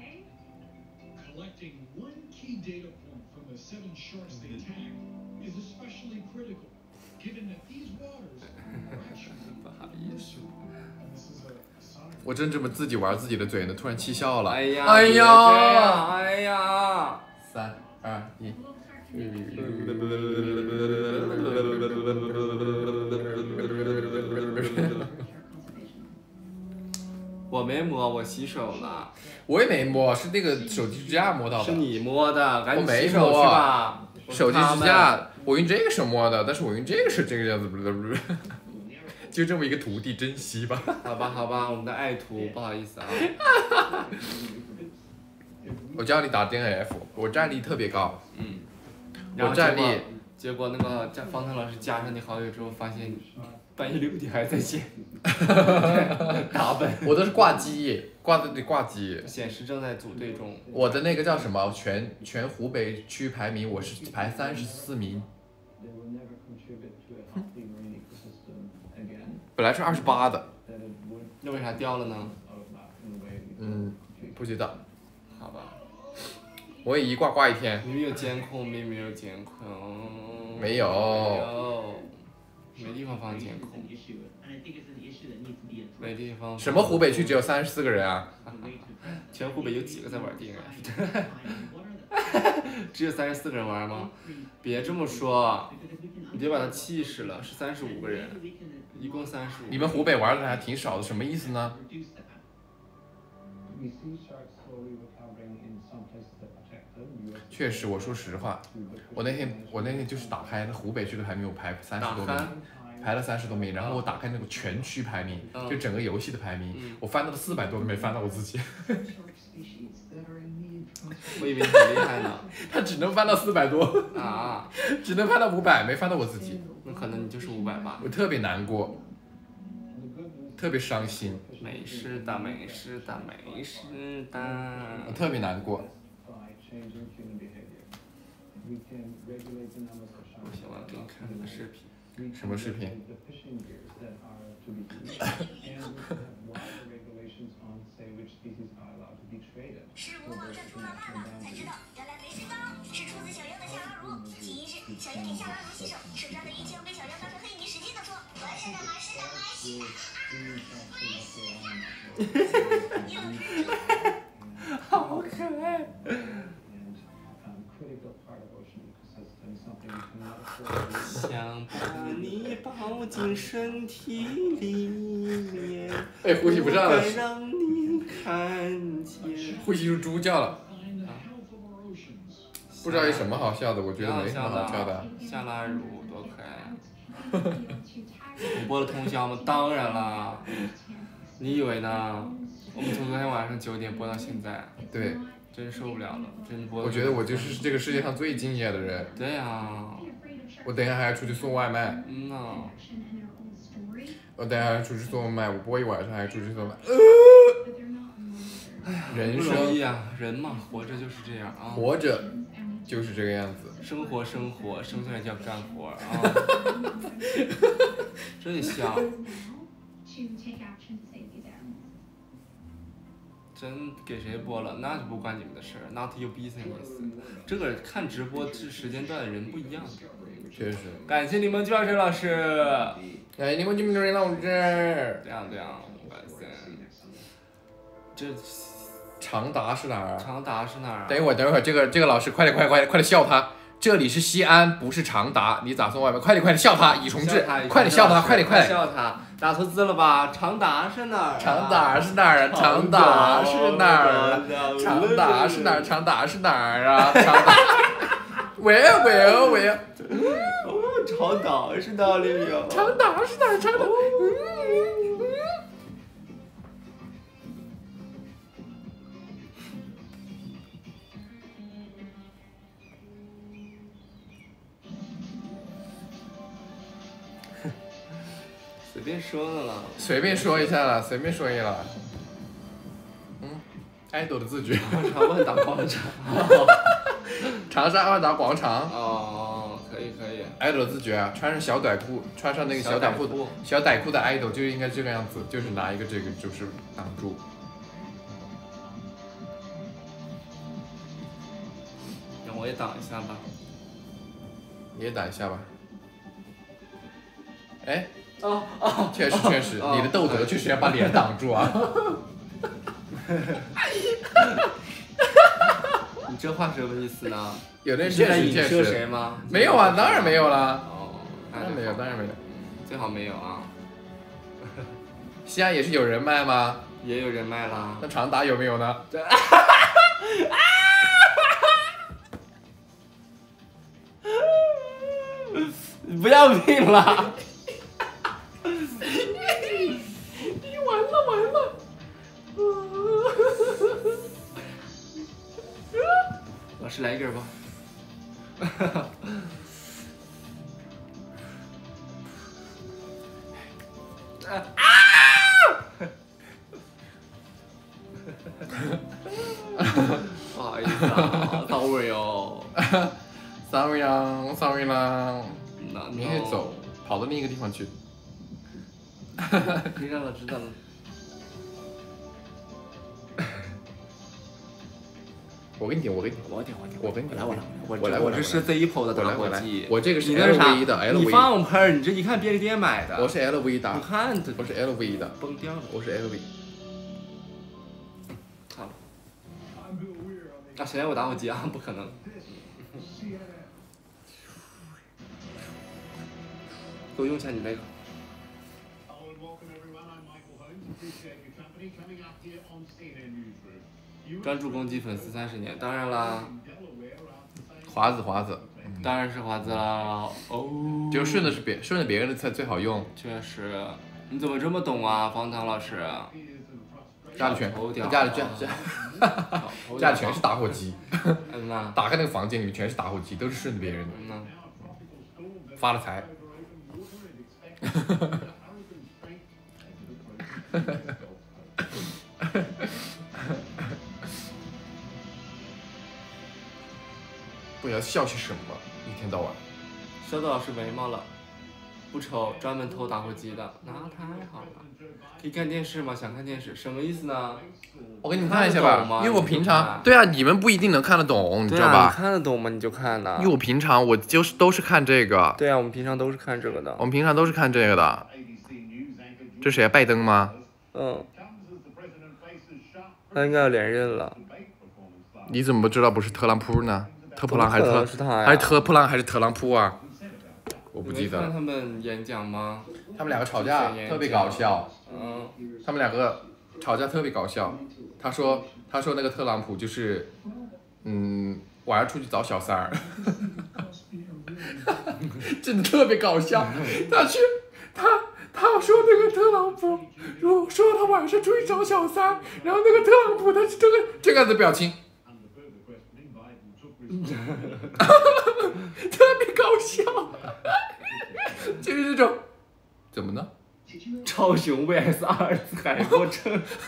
B: 我真这么自己玩自己的嘴呢，突然气笑了。
A: 哎呀
B: ！3、2、1。
A: 我没摸，我洗手了。
B: 我也没摸，是那个手机支架摸到的。
A: 是你摸的，赶紧
B: 洗
A: 手去吧。
B: 手机支架，我用这个手摸的，但是我用这个是这个样子，就这么一个徒弟，珍惜吧。
A: 好吧，我们的爱徒，不好意思啊。
B: 我教你打 DNF， 我战力特别高。
A: 然后
B: 我战力。
A: 结果那个方腾老师加上你好友之后，发现半夜6点还在线。打本。
B: 我都是挂机，挂机。
A: 显示正在组队中。
B: 我的那个叫什么？全湖北区排名，我是排34名。本来是28的。
A: 那为啥掉了呢？
B: 不知道。
A: 好吧。
B: 我也一挂一天。
A: 明明有监控，没有监控。
B: 没有。
A: 没地方放监控。没地方。
B: 什么湖北区只有34个人啊？
A: 全湖北有几个在玩DNF？只有34个人玩吗？别这么说，你别把他气死了，是35个人，一共35。
B: 你们湖北玩的还挺少的，什么意思呢？确实，我说实话，我那天就是打开那湖北区的排名，我排30多名，排了30多名，然后我打开那个全区排名，就整个游戏的排名，我翻到了400多都没翻到我自己。
A: 我以为你很厉害呢。
B: 他只能翻到400多
A: 啊，
B: 只能翻到500，没翻到我自己。
A: 那可能你就是500吧。
B: 我特别难过，特别伤心。
A: 没事的，没事的，没事的。
B: 我特别难过。
A: 不行，我要给你看个视频。
B: 什么视频？
F: 事物这出了大了，才知道原来没事的，是出自小妖的小拉如。起因是小妖给小拉如洗手，手上的衣枪被小妖当成黑泥使劲的搓，完事的完事的完事。
A: 好可爱。想把你抱进身体里面，
B: 哎，呼吸不上了，
A: 让你看见。
B: 呼吸出猪叫了。不知道有什么好笑的，我觉得没什么好笑的。
A: 夏拉如多可爱啊！你播了通宵吗？当然啦。你以为呢？我们从昨天晚上9点播到现在。
B: 对。
A: 真受不了了，真播。
B: 我觉得我就是这个世界上最敬业的人。
A: 对呀。
B: 我等一下还要出去送外卖。
A: 嗯呐。
B: 我等一下还要出去送外卖，我播一晚上还要出去送外卖。
A: 哎呀，
B: 人生
A: 不容易啊，人嘛，活着就是这样啊。
B: 活着就是这个样子。
A: 生活，生下来就要干活啊。真香。真给谁播了，那就不关你们的事儿 ，not your business。这个看直播是时间段的人不一样的。
B: 确实。
A: 感谢柠檬卷水老师。
B: 感谢柠檬卷水老师。
A: 对呀，感谢。这
B: 常达是哪儿啊？
A: 常达是哪儿啊？
B: 等一会儿，这个老师，快点笑他！这里是西安，不是常达，你咋送外卖？快点笑他！已重置，快点笑他！快点！
A: 笑他！打错字了吧？常达是哪儿？
B: 常达是哪儿啊？常达是哪儿啊？常达是哪儿？常达是哪儿啊？常达。喂。
A: 常达是哪里呀？
B: 常达是哪儿？常达。
A: 随便说的了。
B: 随便说一下了。爱豆的自觉。
A: 长沙万达广场。
B: 长沙万达广场。
A: 哦，可以。
B: 爱豆的自觉啊，穿上小短裤，穿上那个小短裤的爱豆就应该这个样子，就是拿一个这个就是挡住。
A: 让我也挡一下吧。
B: 你也挡一下吧。哎。
A: 哦，
B: 确实，你的豆德确实要把脸挡住啊。
A: 你这话什么意思呢？
B: 有的人确实。
A: 影射谁吗？
B: 没有啊，当然没有啦。
A: 哦，
B: 当然没有。
A: 最好没有啊。
B: 西安也是有人脉吗？
A: 也有人脉啦。
B: 那常达有没有呢？
A: 你不要命了！
B: 你完了！
A: 老师来一根吧。不好意思啊，sorry 哦。
B: sorry 啦。你可以走，跑到另一个地方去。
A: 知道了。
B: 我给你点。我
A: 这是 Zippo 的打火机。
B: 我这个是 LV 的 LV。
A: 你放盆，你这一看便利店买的。
B: 我是 LV 的。
A: 你看，
B: 我是 LV 的。
A: 崩掉了。
B: 我是 LV。
A: 好了。谁让我打火机啊？不可能。给我用一下你那个。专注攻击粉丝30年，当然啦。
B: 华子。
A: 当然是华子啦。哦。
B: 就顺着别人的才最好用。
A: 确实，你怎么这么懂啊，方糖老师？
B: 家里全
A: 头条
B: 家里全家里全是打火机，
A: 嗯呐，
B: 打开那个房间里面全是打火机，都是顺着别人的，
A: 嗯呐，
B: 发了财。不知道笑些什么，一天到晚。
A: 收到老师眉毛了，不丑，专门偷打火机的，那太好了。可以看电视吗？想看电视，什么意思呢？
B: 我给你们看一下吧，因为我平常
A: 对
B: 对啊，你们不一定能看得懂，你知道
A: 你
B: 吧？
A: 看得懂吗？你就看呐。
B: 因为我平常我就是都是看这个，
A: 对啊，我们平常都是看这个的。
B: 我们平常都是看这个的。这谁啊？拜登吗？
A: 嗯。他应该要连任了。
B: 你怎么不知道不是特朗普呢？特普朗还是特朗普啊？我不记得了。
A: 看他们演讲吗？
B: 他们两个吵架特别搞笑。
A: 嗯。
B: 他们两个吵架特别搞笑。他说那个特朗普就是，晚上出去找小三儿，真的特别搞笑。他说那个特朗普，说他晚上出去找小三，然后那个特朗普他是这个样子表情。特别搞笑，就是这种，怎么呢？
A: 超雄 VS 阿尔茨海默症。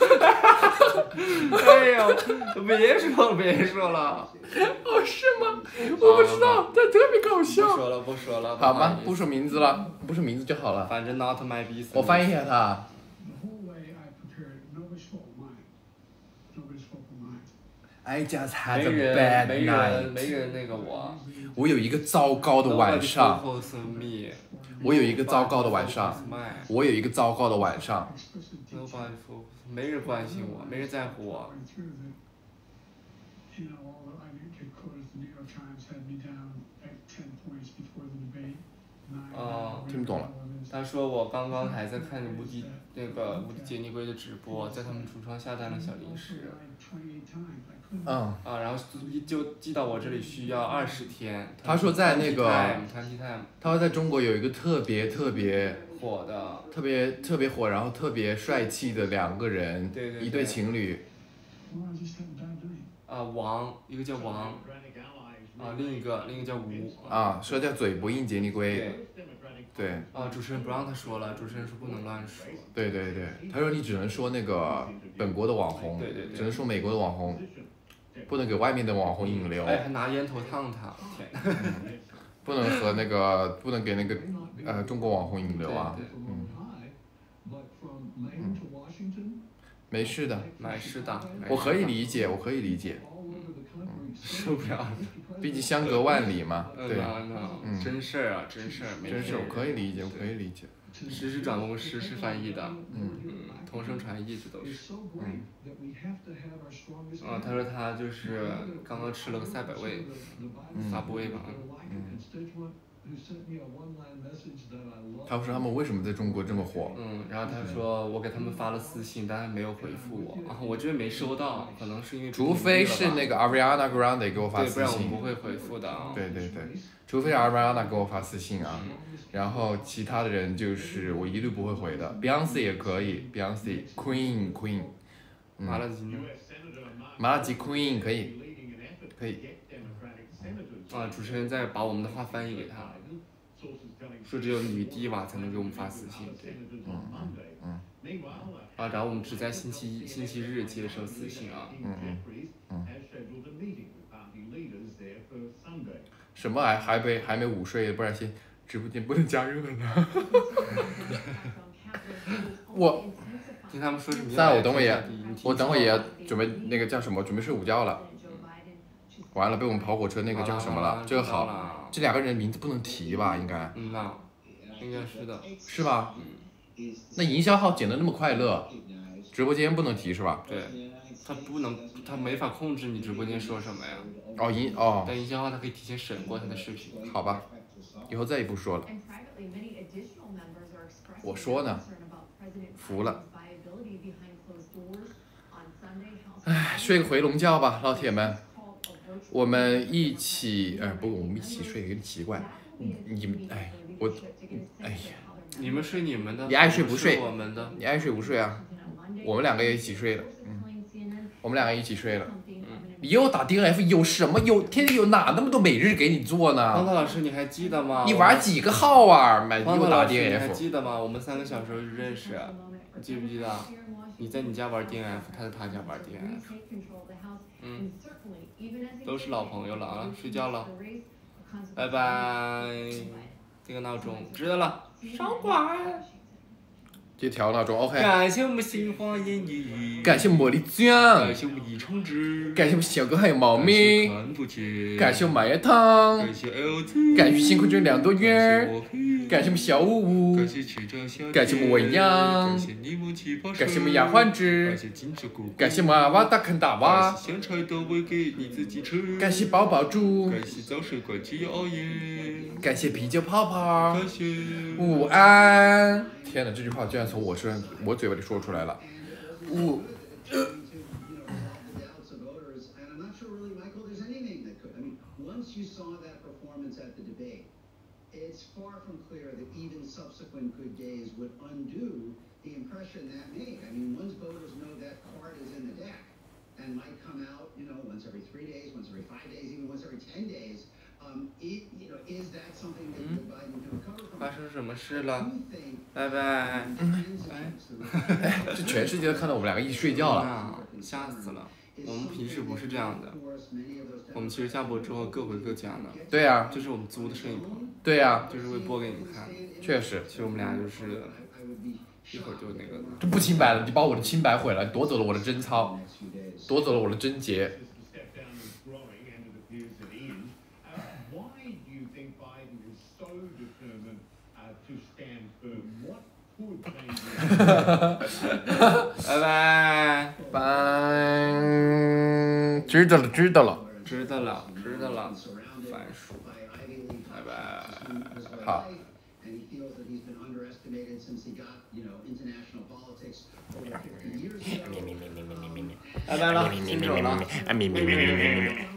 A: 哎呦，别说了。
B: 哦，是吗？我不知道，但特别搞笑。
A: 不说了。
B: 好吗？不说名字了，不说名字就好了。
A: 反正 not my business。
B: 我翻译一下他。I just had a bad night。
A: 没人那个我。
B: 我有一个糟糕的晚上。我有一个糟糕的晚上。
A: 没人关心我，没人在乎我。哦，
B: 听不懂了。
A: 他说我刚刚还在看无敌杰尼龟的直播，在他们橱窗下单了小零食。然后就寄到我这里需要20天。
B: 他说在那个
A: Time。
B: 他说在中国有一个特别
A: 火的，
B: 特别火，然后特别帅气的2个人，
A: 对
B: 一对情侣。
A: 一个叫王，另一个叫吴。
B: 说叫嘴不硬杰尼龟。对。
A: 主持人不让他说了，主持人说不能乱说。
B: 对，他说你只能说那个本国的网红，
A: 对，
B: 只能说美国的网红，不能给外面的网红引流。
A: 还拿烟头烫他，天。
B: 不能给那个中国网红引流啊。没事的。我可以理解。
A: 受不了。
B: 毕竟相隔万里嘛。对。
A: 真事儿，
B: 我可以理解。
A: 实时转播，实时翻译的。同声传译这都是。他说他就是刚刚吃了个赛百味，发布会吧。
B: 他说他们为什么在中国这么火？
A: 然后他说我给他们发了私信，但他没有回复我。我这边没收到，可能是因为。
B: 除非是那个 Ariana Grande 给我发私信。
A: 不然我不会回复的。
B: 对，除非是 Ariana 给我发私信啊。然后其他的人就是我一律不会回的。Beyonce 也可以 ，Beyonce Queen。
A: 麻辣鸡呢？
B: 麻辣鸡 Queen 可以。
A: 主持人在把我们的话翻译给他，说只有女帝吧才能给我们发私信，对。然后我们只在星期日接受私信啊。
B: 什么还没午睡，不然先直播间不能加热了。我
A: 听他们说什么？
B: 我等会也要准备那个叫什么？准备睡午觉了。完了，被我们跑火车那个叫什么了？这个好，这2个人名字不能提吧？应该。
A: 应该是的。
B: 是吧？那营销号剪得那么快乐，直播间不能提是吧？
A: 对，他没法控制你直播间说什么呀。但营销号他可以提前审过他的视频。
B: 好吧，以后再也不说了。我说呢，服了。睡个回笼觉吧，老铁们。我们一起，我们一起睡有点奇怪。你们，
A: 你们睡你们的。
B: 你爱睡不睡？
A: 我们的。
B: 你爱睡不睡啊？ 我们两个也一起睡了，我们两个一起睡了。你又打 DNF 有什么？天天有哪那么多每日给你做呢？
A: 方涛老师，你还记得吗？
B: 你玩几个号啊？
A: 方涛
B: 又打
A: 老师，你还
B: DNF。
A: 记得吗？我们3个小时候认识，你记不记得？你在你家玩 DNF， 他在他家玩 DNF。都是老朋友了啊，睡觉了，拜拜。这个闹钟知道了，少管。
B: 就调闹钟 ，OK。
A: 感谢我们新花言语，
B: 感谢茉莉酱，
A: 感谢我们易充值，
B: 感谢我们小哥还有猫咪，感谢我们麻叶汤，
A: 感谢 LT，
B: 感谢星空中2朵月儿，感谢我们小五五，
A: 感谢曲张小姐，
B: 感谢我们文阳，
A: 感谢柠檬气泡水，
B: 感谢我们牙患子，
A: 感谢金针菇，
B: 感谢我们阿瓦大坑大娃，
A: 感谢香菜都喂给你自己吃，
B: 感谢宝宝猪，
A: 感谢早睡关机熬夜，
B: 感谢啤酒泡泡，
A: 感谢
B: 午安。天哪，这句话居然从我嘴巴里说出来了。
G: Once you saw that performance at the debate, it's far from clear that even subsequent good days would undo the impression that made. I mean, once voters know that card is in the deck and might come out, once every 3 days, once every 5 days, even once every 10 days, is that something that Joe Biden can recover from?
A: 发生什么事了？拜拜。
B: 这全世界都看到我们两个一起睡觉了。
A: 吓死了！我们平时不是这样的，我们其实下播之后各回各家的。
B: 对呀。
A: 这是我们租的摄影棚。
B: 对呀。
A: 就是为播给你们看。
B: 确实。
A: 其实我们俩就是一会儿就那个。
B: 这不清白了，你把我的清白毁了，夺走了我的贞操，夺走了我的贞洁。
A: 拜拜。
B: 拜。知道了，知道了。
A: 知道了，知道了。番薯。拜拜。
B: 好。
A: 拜拜了，先走了。